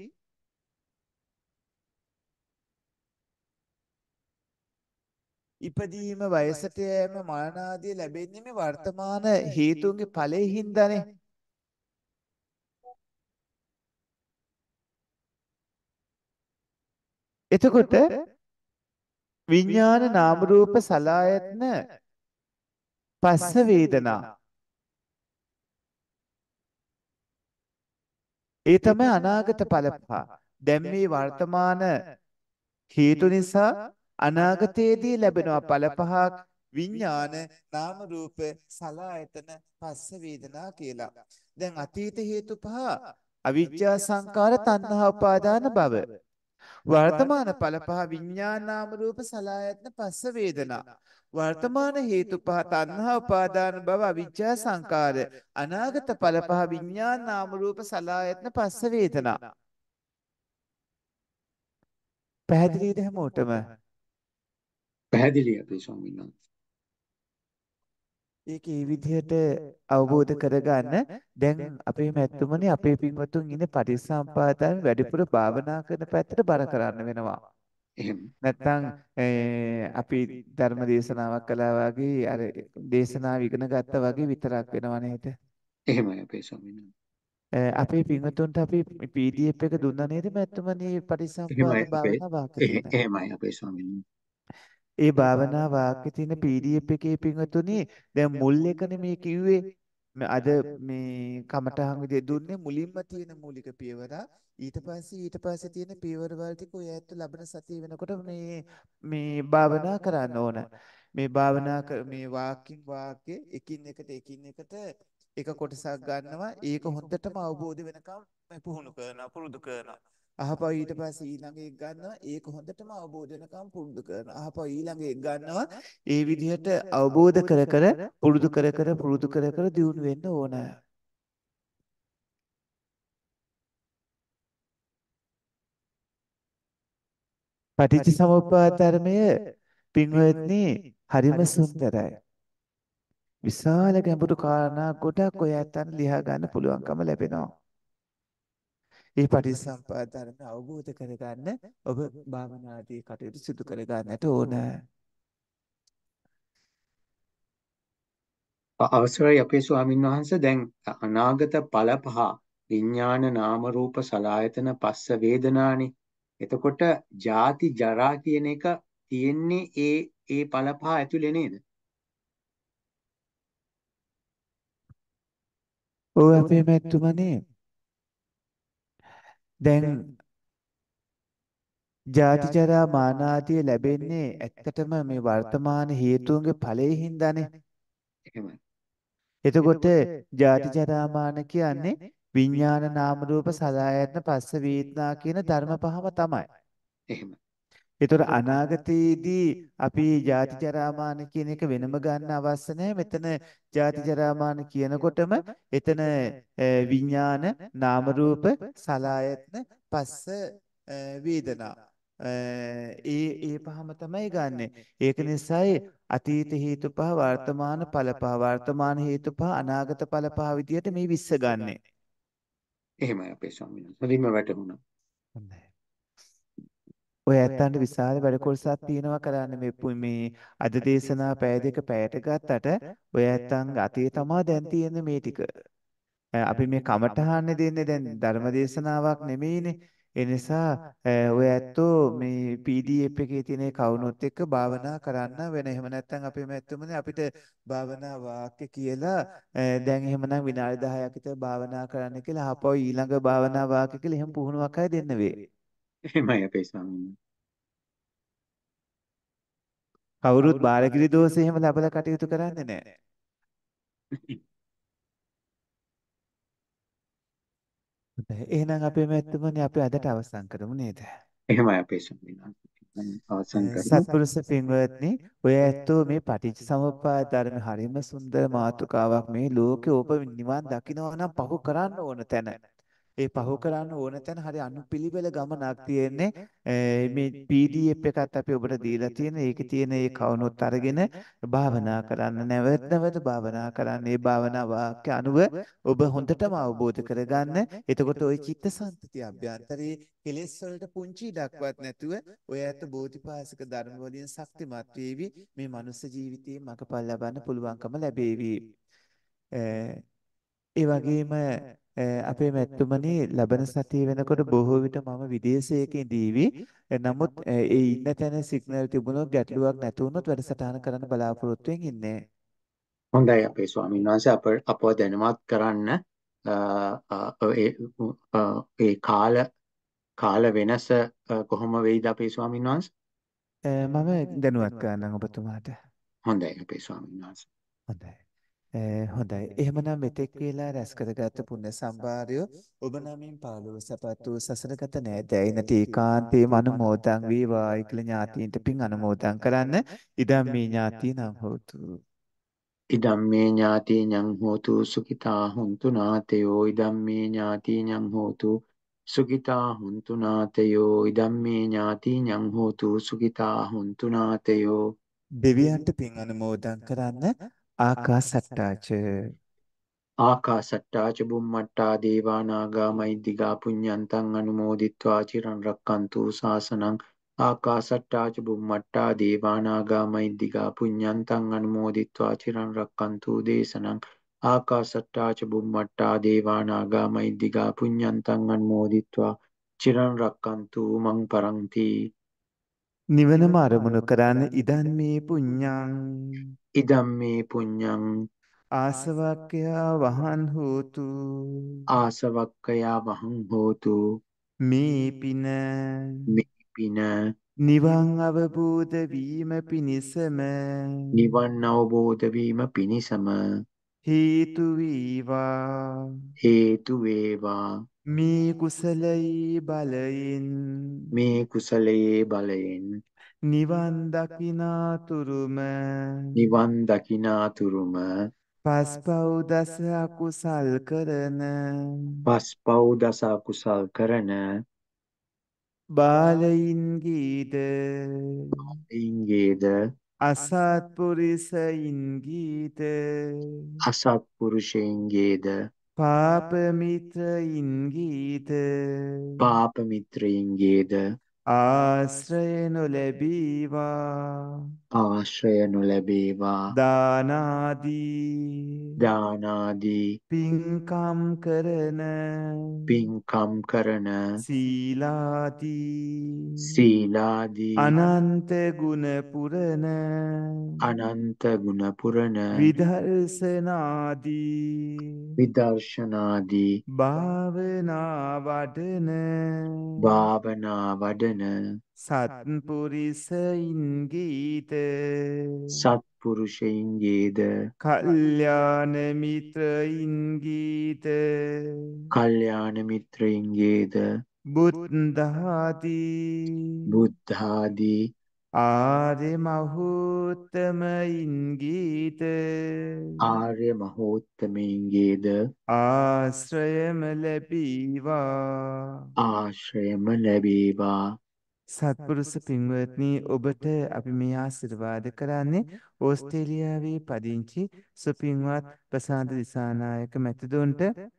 S2: ඉපදීම වයසට යෑම මරණ ආදී ලැබෙන්නේ මේ වර්තමාන හේතුන්ගේ ඵලයෙන් හින්දානේ. එතකොට විඥාන නාම රූප සලආයතන පස්ස වේදනා ඒ තමයි අනාගත ඵල පහ. දැන් මේ වර්තමාන හේතු නිසා අනාගතයේදී ලැබෙනවා ඵල පහක් විඥාන නාම රූප සලආයතන පස්ස වේදනා කියලා. දැන් අතීත හේතු පහ අවිජ්ජා සංකාර තණ්හා උපාදාන භව. වර්තමාන ඵල පහ විඥාන නාම රූප සලආයතන පස්ස වේදනා. වර්තමාන හේතු පහ තණ්හා උපාදාන භව අවිජ්ජා සංකාර. අනාගත ඵල පහ විඥාන නාම රූප සලආයතන පස්ස වේදනා. පැහැදිලිද හැමෝටම?
S1: පැහැදිලි අපේ ස්වාමීන් වහන්සේ.
S2: ඒක ඒ විදිහට අවබෝධ කරගන්න දැන් අපේ මැතුමනේ අපේ පින්වතුන් ඉන්නේ පටිච්චසමුපාදයෙන් වැඩිපුර භාවනා කරන පැත්තට බර කරන්න වෙනවා.
S1: එහෙම.
S2: නැත්තම් අපි ධර්ම දේශනාවක් කළා වගේ අර දේශනාව ඉගෙන ගත්තා වගේ විතරක් වෙනව නේද?
S1: එහෙමයි අපේ ස්වාමීන් වහන්සේ.
S2: අපේ පින්වතුන්ට අපි පී ඩී එෆ් එක දුන්නා නේද මැතුමනේ පටිච්චසමුපාද භාවනා වාක්‍ය තියෙන.
S1: එහෙමයි අපේ ස්වාමීන් වහන්සේ.
S2: ඒ භාවනා වාක්‍ය තියෙන පී ඩී එෆ් එකේ පින්වතුනි දැන් මුල් එකනේ මේ කිව්වේ අද මේ කමටහන් විදිය දුන්නේ මුලින්ම තියෙන මූලික පියවර ඊට පස්සේ ඊට පස්සේ තියෙන පියවර වල ටික ඔය ඇත්ත ලබන සතිය වෙනකොට මේ මේ භාවනා කරන්න ඕන මේ භාවනා මේ වාක්‍යින් වාක්‍ය එකින් එකට එකින් එකට එක කොටසක් ගන්නවා ඒක හොඳටම අවබෝධ වෙනකම් පුහුණු කරනවා පුරුදු කරනවා අහපව ඊට පස්සේ ඊළඟ එක ගන්නවා. ඒක හොඳටම අවබෝධ වෙනකම් පුරුදු කරනවා. අහපව ඊළඟ එක ගන්නවා. ඒ විදිහට අවබෝධ කර කර පුරුදු කර කර පුරුදු කර කර දියුණු වෙන්න ඕන. පටිච්චසමුප්පාද ධර්මය පින්වත්නි හරිම සුන්දරයි. විශාල ගැඹුරු කාරණා ගොඩක් ඔය ඇත්තන් ලියා ගන්න පුළුවන්කම ලැබෙනවා. මේ පටිච්චසමුප්පාද ධර්ම අවබෝධ කරගන්න ඔබ භාවනාදී කටයුතු සිදු කර ගන්නට ඕන.
S1: අවසරයි අපේ ස්වාමින් වහන්සේ දැන් අනාගත ඵල පහ විඥාන නාම රූප සලආයතන පස්ස වේදනානේ. එතකොට ජාති ජරා කියන එක තියෙන්නේ ඒ ඒ ඵල පහ ඇතුලේ නේද?
S2: ඔව් අපේ මැතිතුමනි දැන් ජාති ජරා මාන ආදිය ලැබෙන්නේ ඇත්තටම මේ වර්තමාන හේතුන්ගේ ඵලයේ හින්දානේ.
S1: එහෙමයි.
S2: එතකොට ජාති ජරා මාන කියන්නේ විඥාන නාම රූප සලආයතන පස්ස වේදනා කියන ධර්ම පහම තමයි.
S1: එහෙමයි.
S2: ඒතර අනාගතයේදී අපි ජාති ජරා මාන කියන එක වෙනම ගන්න අවශ්‍ය නැහැ. මෙතන ජාති ජරා මාන කියනකොටම එතන විඥාන නාම රූප සලආයතන පස්ස වේදනා ඒ ඒ පහම තමයි ගන්නෙ. ඒක නිසායි අතීත හේතු පහ වර්තමාන ඵල පහ වර්තමාන හේතු පහ අනාගත ඵල පහ විදියට මේ විස්ස ගන්නෙ.
S1: එහෙමයි අපේ ස්වාමීන් වහන්සේ. හරිම වැටහුණා.
S2: හොඳයි. ඔය ඇත්තන්ට විශාල වැඩ කොටසක් තියෙනවා කරන්න මේ මේ අද දේශනා පැය දෙක පැයට ගත්තට ඔය ඇත්තන් අතේ තමා දැන් තියෙන්නේ මේ ටික. අපි මේ කමටහන්නේ දෙන්නේ දැන් ධර්ම දේශනාවක් නෙමෙයිනේ. ඒ නිසා ඔය ඇත්තෝ මේ පී ඩී එෆ් එකේ තියෙන කවුනොත් එක්ක භාවනා කරන්න වෙන. එහෙම නැත්නම් අපි මෙතුමනේ අපිට භාවනා වාක්‍ය කියලා දැන් එහෙමනම් විනාඩි දහයක් විතර භාවනා කරන්න කියලා ආපහු ඊළඟ භාවනා වාක්‍ය කියලා එහෙම පුහුණුවක් අය දෙන්න වේ.
S1: එහෙමයි අපේ ස්වාමීන් වහන්සේ.
S2: කවුරුත් බාලගිරි දෝෂ එහෙම ලැබලා කටයුතු කරන්නේ නැහැ. එහෙනම් අපේ මැත්තමනේ අපි අදට අවසන් කරමු නේද?
S1: එහෙමයි අපේ ස්වාමීන් වහන්සේ. අවසන් කරමු.
S2: සත්පුරුෂ පින්වත්නි ඔය ඇත්තෝ මේ පටිච්ච සමුප්පාද ධර්ම හරිම සුන්දර මාතෘකාවක්. මේ ලෝකේ ඔබ නිවන් දකිනවා නම් පහු කරන්න ඕන තැන. ඒ පහු කරන්න ඕන තැන හරි අනුපිළිවෙල ගමනක් තියෙන්නේ. මේ පී ඩී එෆ් එකත් අපි ඔබට දීලා තියෙන. ඒකේ තියෙන ඒ කවුනොත් අරගෙන භාවනා කරන්න නැවත නැවත භාවනා කරන්න. මේ භාවනා වාක්‍ය අනුව ඔබ හොඳටම අවබෝධ කරගන්න. එතකොට ওই චිත්තසංතති අභ්‍යන්තරයේ කෙලෙස් වලට පුංචි ඉඩක්වත් නැතුව ඔය ඇත්ත බෝධිපාසික ධර්ම වලින් ශක්තිමත් වේවි. මේ මනුස්ස ජීවිතයේ මඟපල් ලබන්න පුළුවන්කම ලැබේවි. ඒ වගේම අපේ මැතිතුමනි ලබන සතිය වෙනකොට බොහෝ විට මම විදේශයක ඉඳීවි. නමුත් ඒ ඉන්න තැන සිග්නල් තිබුණොත් ගැටලුවක් නැති වුණොත් වැඩසටහන කරන්න බලාපොරොත්තු වෙමින් ඉන්නේ.
S1: හොඳයි අපේ ස්වාමීන් වහන්සේ අප අපව දැනුවත් කරන්න ඒ කාල කාල වෙනස කොහොම වෙයිද අපේ ස්වාමීන් වහන්සේ?
S2: මම දැනුවත් කරන්නම් ඔබතුමාට.
S1: හොඳයි අපේ ස්වාමීන් වහන්සේ.
S2: හොඳයි. හොඳයි. එහෙමනම් මෙතෙක් වේලා රැස් කරගත් පුණ්‍ය සම්භාරය ඔබ නමින් පාළුව සපත්තු සසරගත නෑදෑයිනට ඒකාන්තේම අනුමෝදන් වේවායි කියලා ඥාතීන්ට පින් අනුමෝදන් කරන්න. ඉදම් මේ ඥාතීනම් හෝතු.
S1: ඉදම්මේ ඥාතිඤ්ඤං හෝතු සුඛිතා හුන්තු නාතයෝ ඉදම්මේ ඥාතිඤ්ඤං හෝතු සුඛිතා හුන්තු නාතයෝ ඉදම්මේ ඥාතිඤ්ඤං හෝතු සුඛිතා හුන්තු නාතයෝ.
S2: දෙවියන්ට පින් අනුමෝදන් කරන්න. ආකාසට්ටාච
S1: ආකාසට්ටා ච බුම්මට්ටා දේවා නාග මහිද්దికා පුඤ්ඤන්තං අනුමෝදිත්වා චිරන් රක්칸තු ශාසනං. ආකාසට්ටා ච බුම්මට්ටා දේවා නාග මහිද්దికා පුඤ්ඤන්තං අනුමෝදිත්වා චිරන් රක්칸තු දේශනං. ආකාසට්ටා ච බුම්මට්ටා දේවා නාග මහිද්దికා පුඤ්ඤන්තං අනුමෝදිත්වා චිරන් රක්칸තු මං පරන්ති.
S2: නිවනම අරමුණු කරන්න. ඉදන් මේ පුඤ්ඤං
S1: ඉදම්මේ පුඤ්ඤං
S2: ආසවක්ඛ්‍යා වහන් හෝතු.
S1: ආසවක්ඛයා වහං හෝතු.
S2: මේ පින
S1: මේ පින
S2: නිවන් අවබෝධ වීම පිණිසම
S1: නිවන් අවබෝධ වීම පිණිසම
S2: හේතු වේවා
S1: හේතු වේවා
S2: මේ කුසලයේ බලයෙන්
S1: මේ කුසලයේ බලයෙන්
S2: නිවන් දකිනාතුරුම
S1: නිවන් දකිනාතුරුම
S2: පස්පව් දස අකුසල් කරන
S1: පස්පව් දස අකුසල් කරන
S2: බාලයින්ගීද
S1: ඉංගේද
S2: අසත්පුරිසයින්ගීද
S1: අසත්පුරුෂයන්ගේද
S2: පාපමිත්‍රයින්ගීද
S1: පාප මිත්‍රයින්ගේද
S2: ආශ්‍රය නොලැබීවා
S1: ආශ්‍රය නොලැබේවා
S2: දානාදී
S1: දානාදී
S2: පින්කම් කරන
S1: පින්කම් කරන
S2: සීලාදී
S1: සීලාදී
S2: අනන්ත ගුණ පුරන
S1: අනන්ත ගුණ පුරන
S2: විදර්ශනාදී
S1: විදර්ශනාදී
S2: භාවනා වඩන
S1: භාවනා වඩන
S2: සත්පුරිසයින්ගීත
S1: සත්පුරුෂයින්ගේද
S2: කල්යාණ මිත්‍රයින්ගීත
S1: කල්යාණ මිත්‍රයින්ගේද
S2: බුද්ධාදී
S1: බුද්ධාදී
S2: ආර්ය මහෝත්තමයින්ගීත
S1: ආර්ය මහෝත්තමයින්ගේද
S2: ආශ්‍රයම ලැබීවා
S1: ආශ්‍රයම ලැබේවා
S2: සත්පුරුෂ පින්වත්නි ඔබට අපි මේ ආශිර්වාද කරන්නේ ඕස්ට්‍රේලියාවේ පදිංචි සුපින්වත් ප්‍රසාන්ත දිසානායක මැතිතුන්ට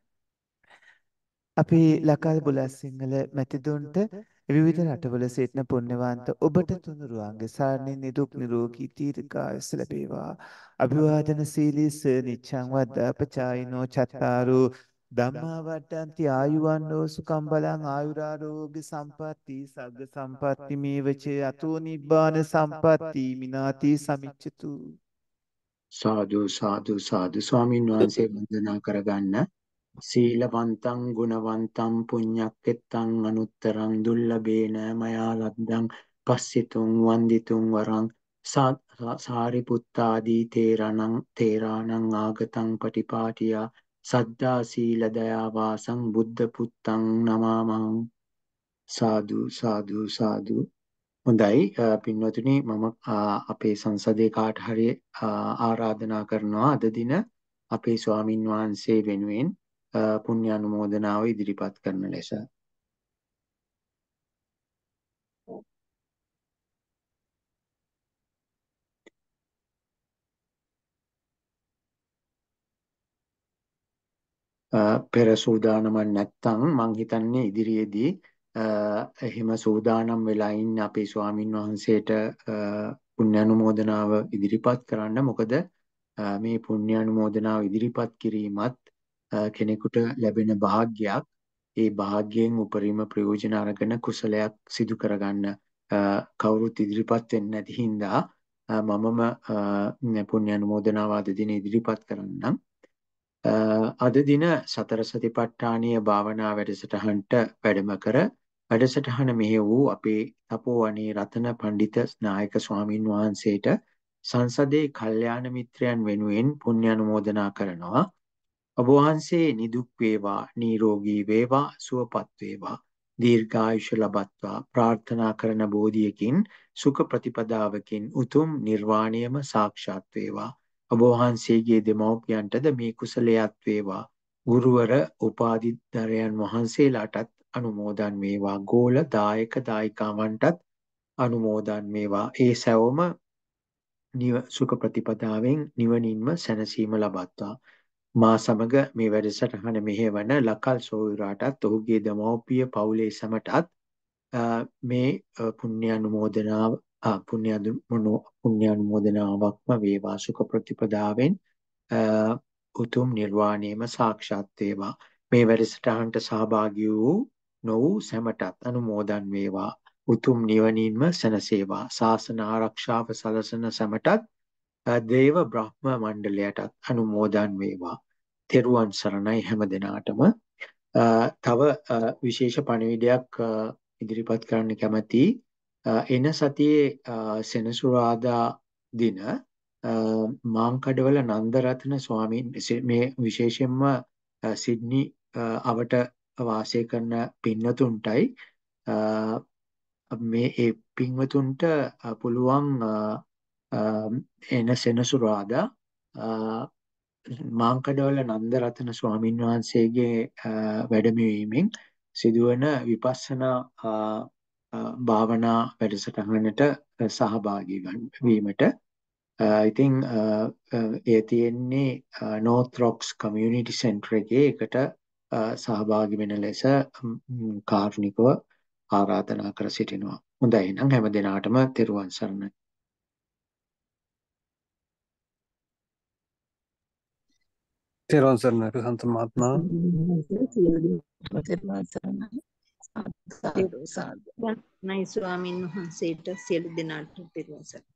S2: අපි ලකල් බුලත් සිංහල මැතිතුන්ට විවිධ රටවල සිටින පුණ්‍යවන්ත ඔබට තුනුරුවන්ගේ සරණින් නිදුක් නිරෝගී දීර්ඝායුෂ ලැබේවා. අභිවාදන සීලීස නිච්ඡං වද්දාපචායිනෝ චත්තාරෝ ධම්මා වඩ්ඩಂತಿ ආයුවන්නෝ සුඛං බලං ආයුරාරෝග්‍ය සම්පatti සග්ග සම්පatti මේවච අතෝ නිබ්බාන සම්පatti මිනාති සමිච්ඡතු.
S1: සාදු සාදු සාදු ස්වාමීන් වහන්සේ වන්දනා කරගන්න සීලවන්තං ගුණවන්තං පුඤ්ඤක්කෙත්තං අනුත්තරං දුල්ලභේන මයා ලද්දං පස්සිතුං වන්දිතුං වරං සාරිපුත්තාදී තේරණං තේරාණං ආගතං පටිපාටියා සද්දා සීල දයා වාසං බුද්ධ පුත්තං නමාමං සාදු සාදු සාදු. හොඳයි පින්වතුනි මම අපේ සංසදේ කාට හරි ආරාධනා කරනවා අද දින අපේ ස්වාමින් වහන්සේ වෙනුවෙන් පුණ්‍ය අනුමෝදනාව ඉදිරිපත් කරන ලෙස. පෙර සූදානමක් නැත්තම් මං හිතන්නේ ඉදිරියේදී එහෙම සූදානම් වෙලා ඉන්න අපේ ස්වාමින් වහන්සේට පුණ්‍ය අනුමෝදනාව ඉදිරිපත් කරන්න. මොකද මේ පුණ්‍ය අනුමෝදනාව ඉදිරිපත් කිරීමත් කෙනෙකුට ලැබෙන වාග්යක්. ඒ වාග්යෙන් උපරිම ප්‍රයෝජන අරගෙන කුසලයක් සිදු කරගන්න කවුරුත් ඉදිරිපත් වෙන්නේ නැති හින්දා මමම පුණ්‍ය අනුමෝදනාව අද දින ඉදිරිපත් කරන්නම්. අද දින සතර සතිපට්ඨානීය භාවනා වැඩසටහනට වැඩම කර වැඩසටහන මෙහෙ වූ අපේ තපෝවනේ රතන පණ්ඩිත නායක ස්වාමින් වහන්සේට සංසදේ කල්යාණ මිත්‍රයන් වෙනුවෙන් පුණ්‍ය අනුමෝදනා කරනවා. ඔබ වහන්සේ නිදුක් වේවා, නිරෝගී වේවා, සුවපත් වේවා, දීර්ඝායුෂ ලබත්වා ප්‍රාර්ථනා කරන බෝධියකින් සුඛ ප්‍රතිපදාවකින් උතුම් නිර්වාණයම සාක්ෂාත් වේවා. ඔබ වහන්සේගේ දෙමව්පියන්ටද මේ කුසලයක් වේවා. ගුරුවර උපාධිධරයන් වහන්සේලාටත් අනුමෝදන් වේවා. ගෝල දායක දායිකාවන්ටත් අනුමෝදන් වේවා. ඒ සැවොම සුඛ ප්‍රතිපදාවෙන් නිවනින්ම සැනසීම ලබත්වා. මා සමග මේ වැඩසටහන මෙහෙවන ලකල් සෝවිරාටත් ඔහුගේ දෙමව්පිය පවුලේ සැමටත් මේ පුණ්‍ය අනුමෝදනාව පුණ්‍ය පුණ්‍ය අනුමෝදනාවක්ම වේවා. සුඛ ප්‍රතිපදාවෙන් උතුම් නිර්වාණයම සාක්ෂාත් වේවා. මේ වැඩසටහනට සහභාගී වූ නොවූ සැමටත් අනුමෝදන් වේවා. උතුම් නිවනින්ම සැනසේවා. ශාසන ආරක්ෂාව සලසන සැමටත් දේව බ්‍රහ්ම මණ්ඩලයටත් අනුමෝදන් වේවා. තෙරුවන් සරණයි හැම දිනාටම. තව විශේෂ පණිවිඩයක් ඉදිරිපත් කරන්න කැමැති. එන සතියේ සෙනසුරාදා දින මාංකඩවල නන්දරත්න ස්වාමීන් මේ විශේෂයෙන්ම සිඩ්නි අවට වාසය කරන පින්වතුන්ටයි මේ ඒ පින්වතුන්ට පුළුවන් එන සෙනසුරාදා මාංකඩවල නන්දරත්න ස්වාමීන් වහන්සේගේ වැඩමවීමෙන් සිදුවන විපස්සනා භාවනා වැඩසටහනට සහභාගී වීමට ඉතින් ඒ තියෙන්නේ North Rocks Community Center එකේ එකට සහභාගී වෙන ලෙස කාරුණිකව ආරාධනා කර සිටිනවා. හොඳයි නම් හැම දිනාටම තෙරුවන් සරණයි.
S4: තෙරුවන් සරණයි ප්‍රසන්න මහත්මයා.
S5: තෙරුවන් සරණයි. සාදු සාදු. නයි ස්වාමීන් වහන්සේට සියලු දෙනාට තෙරුවන් සරණයි.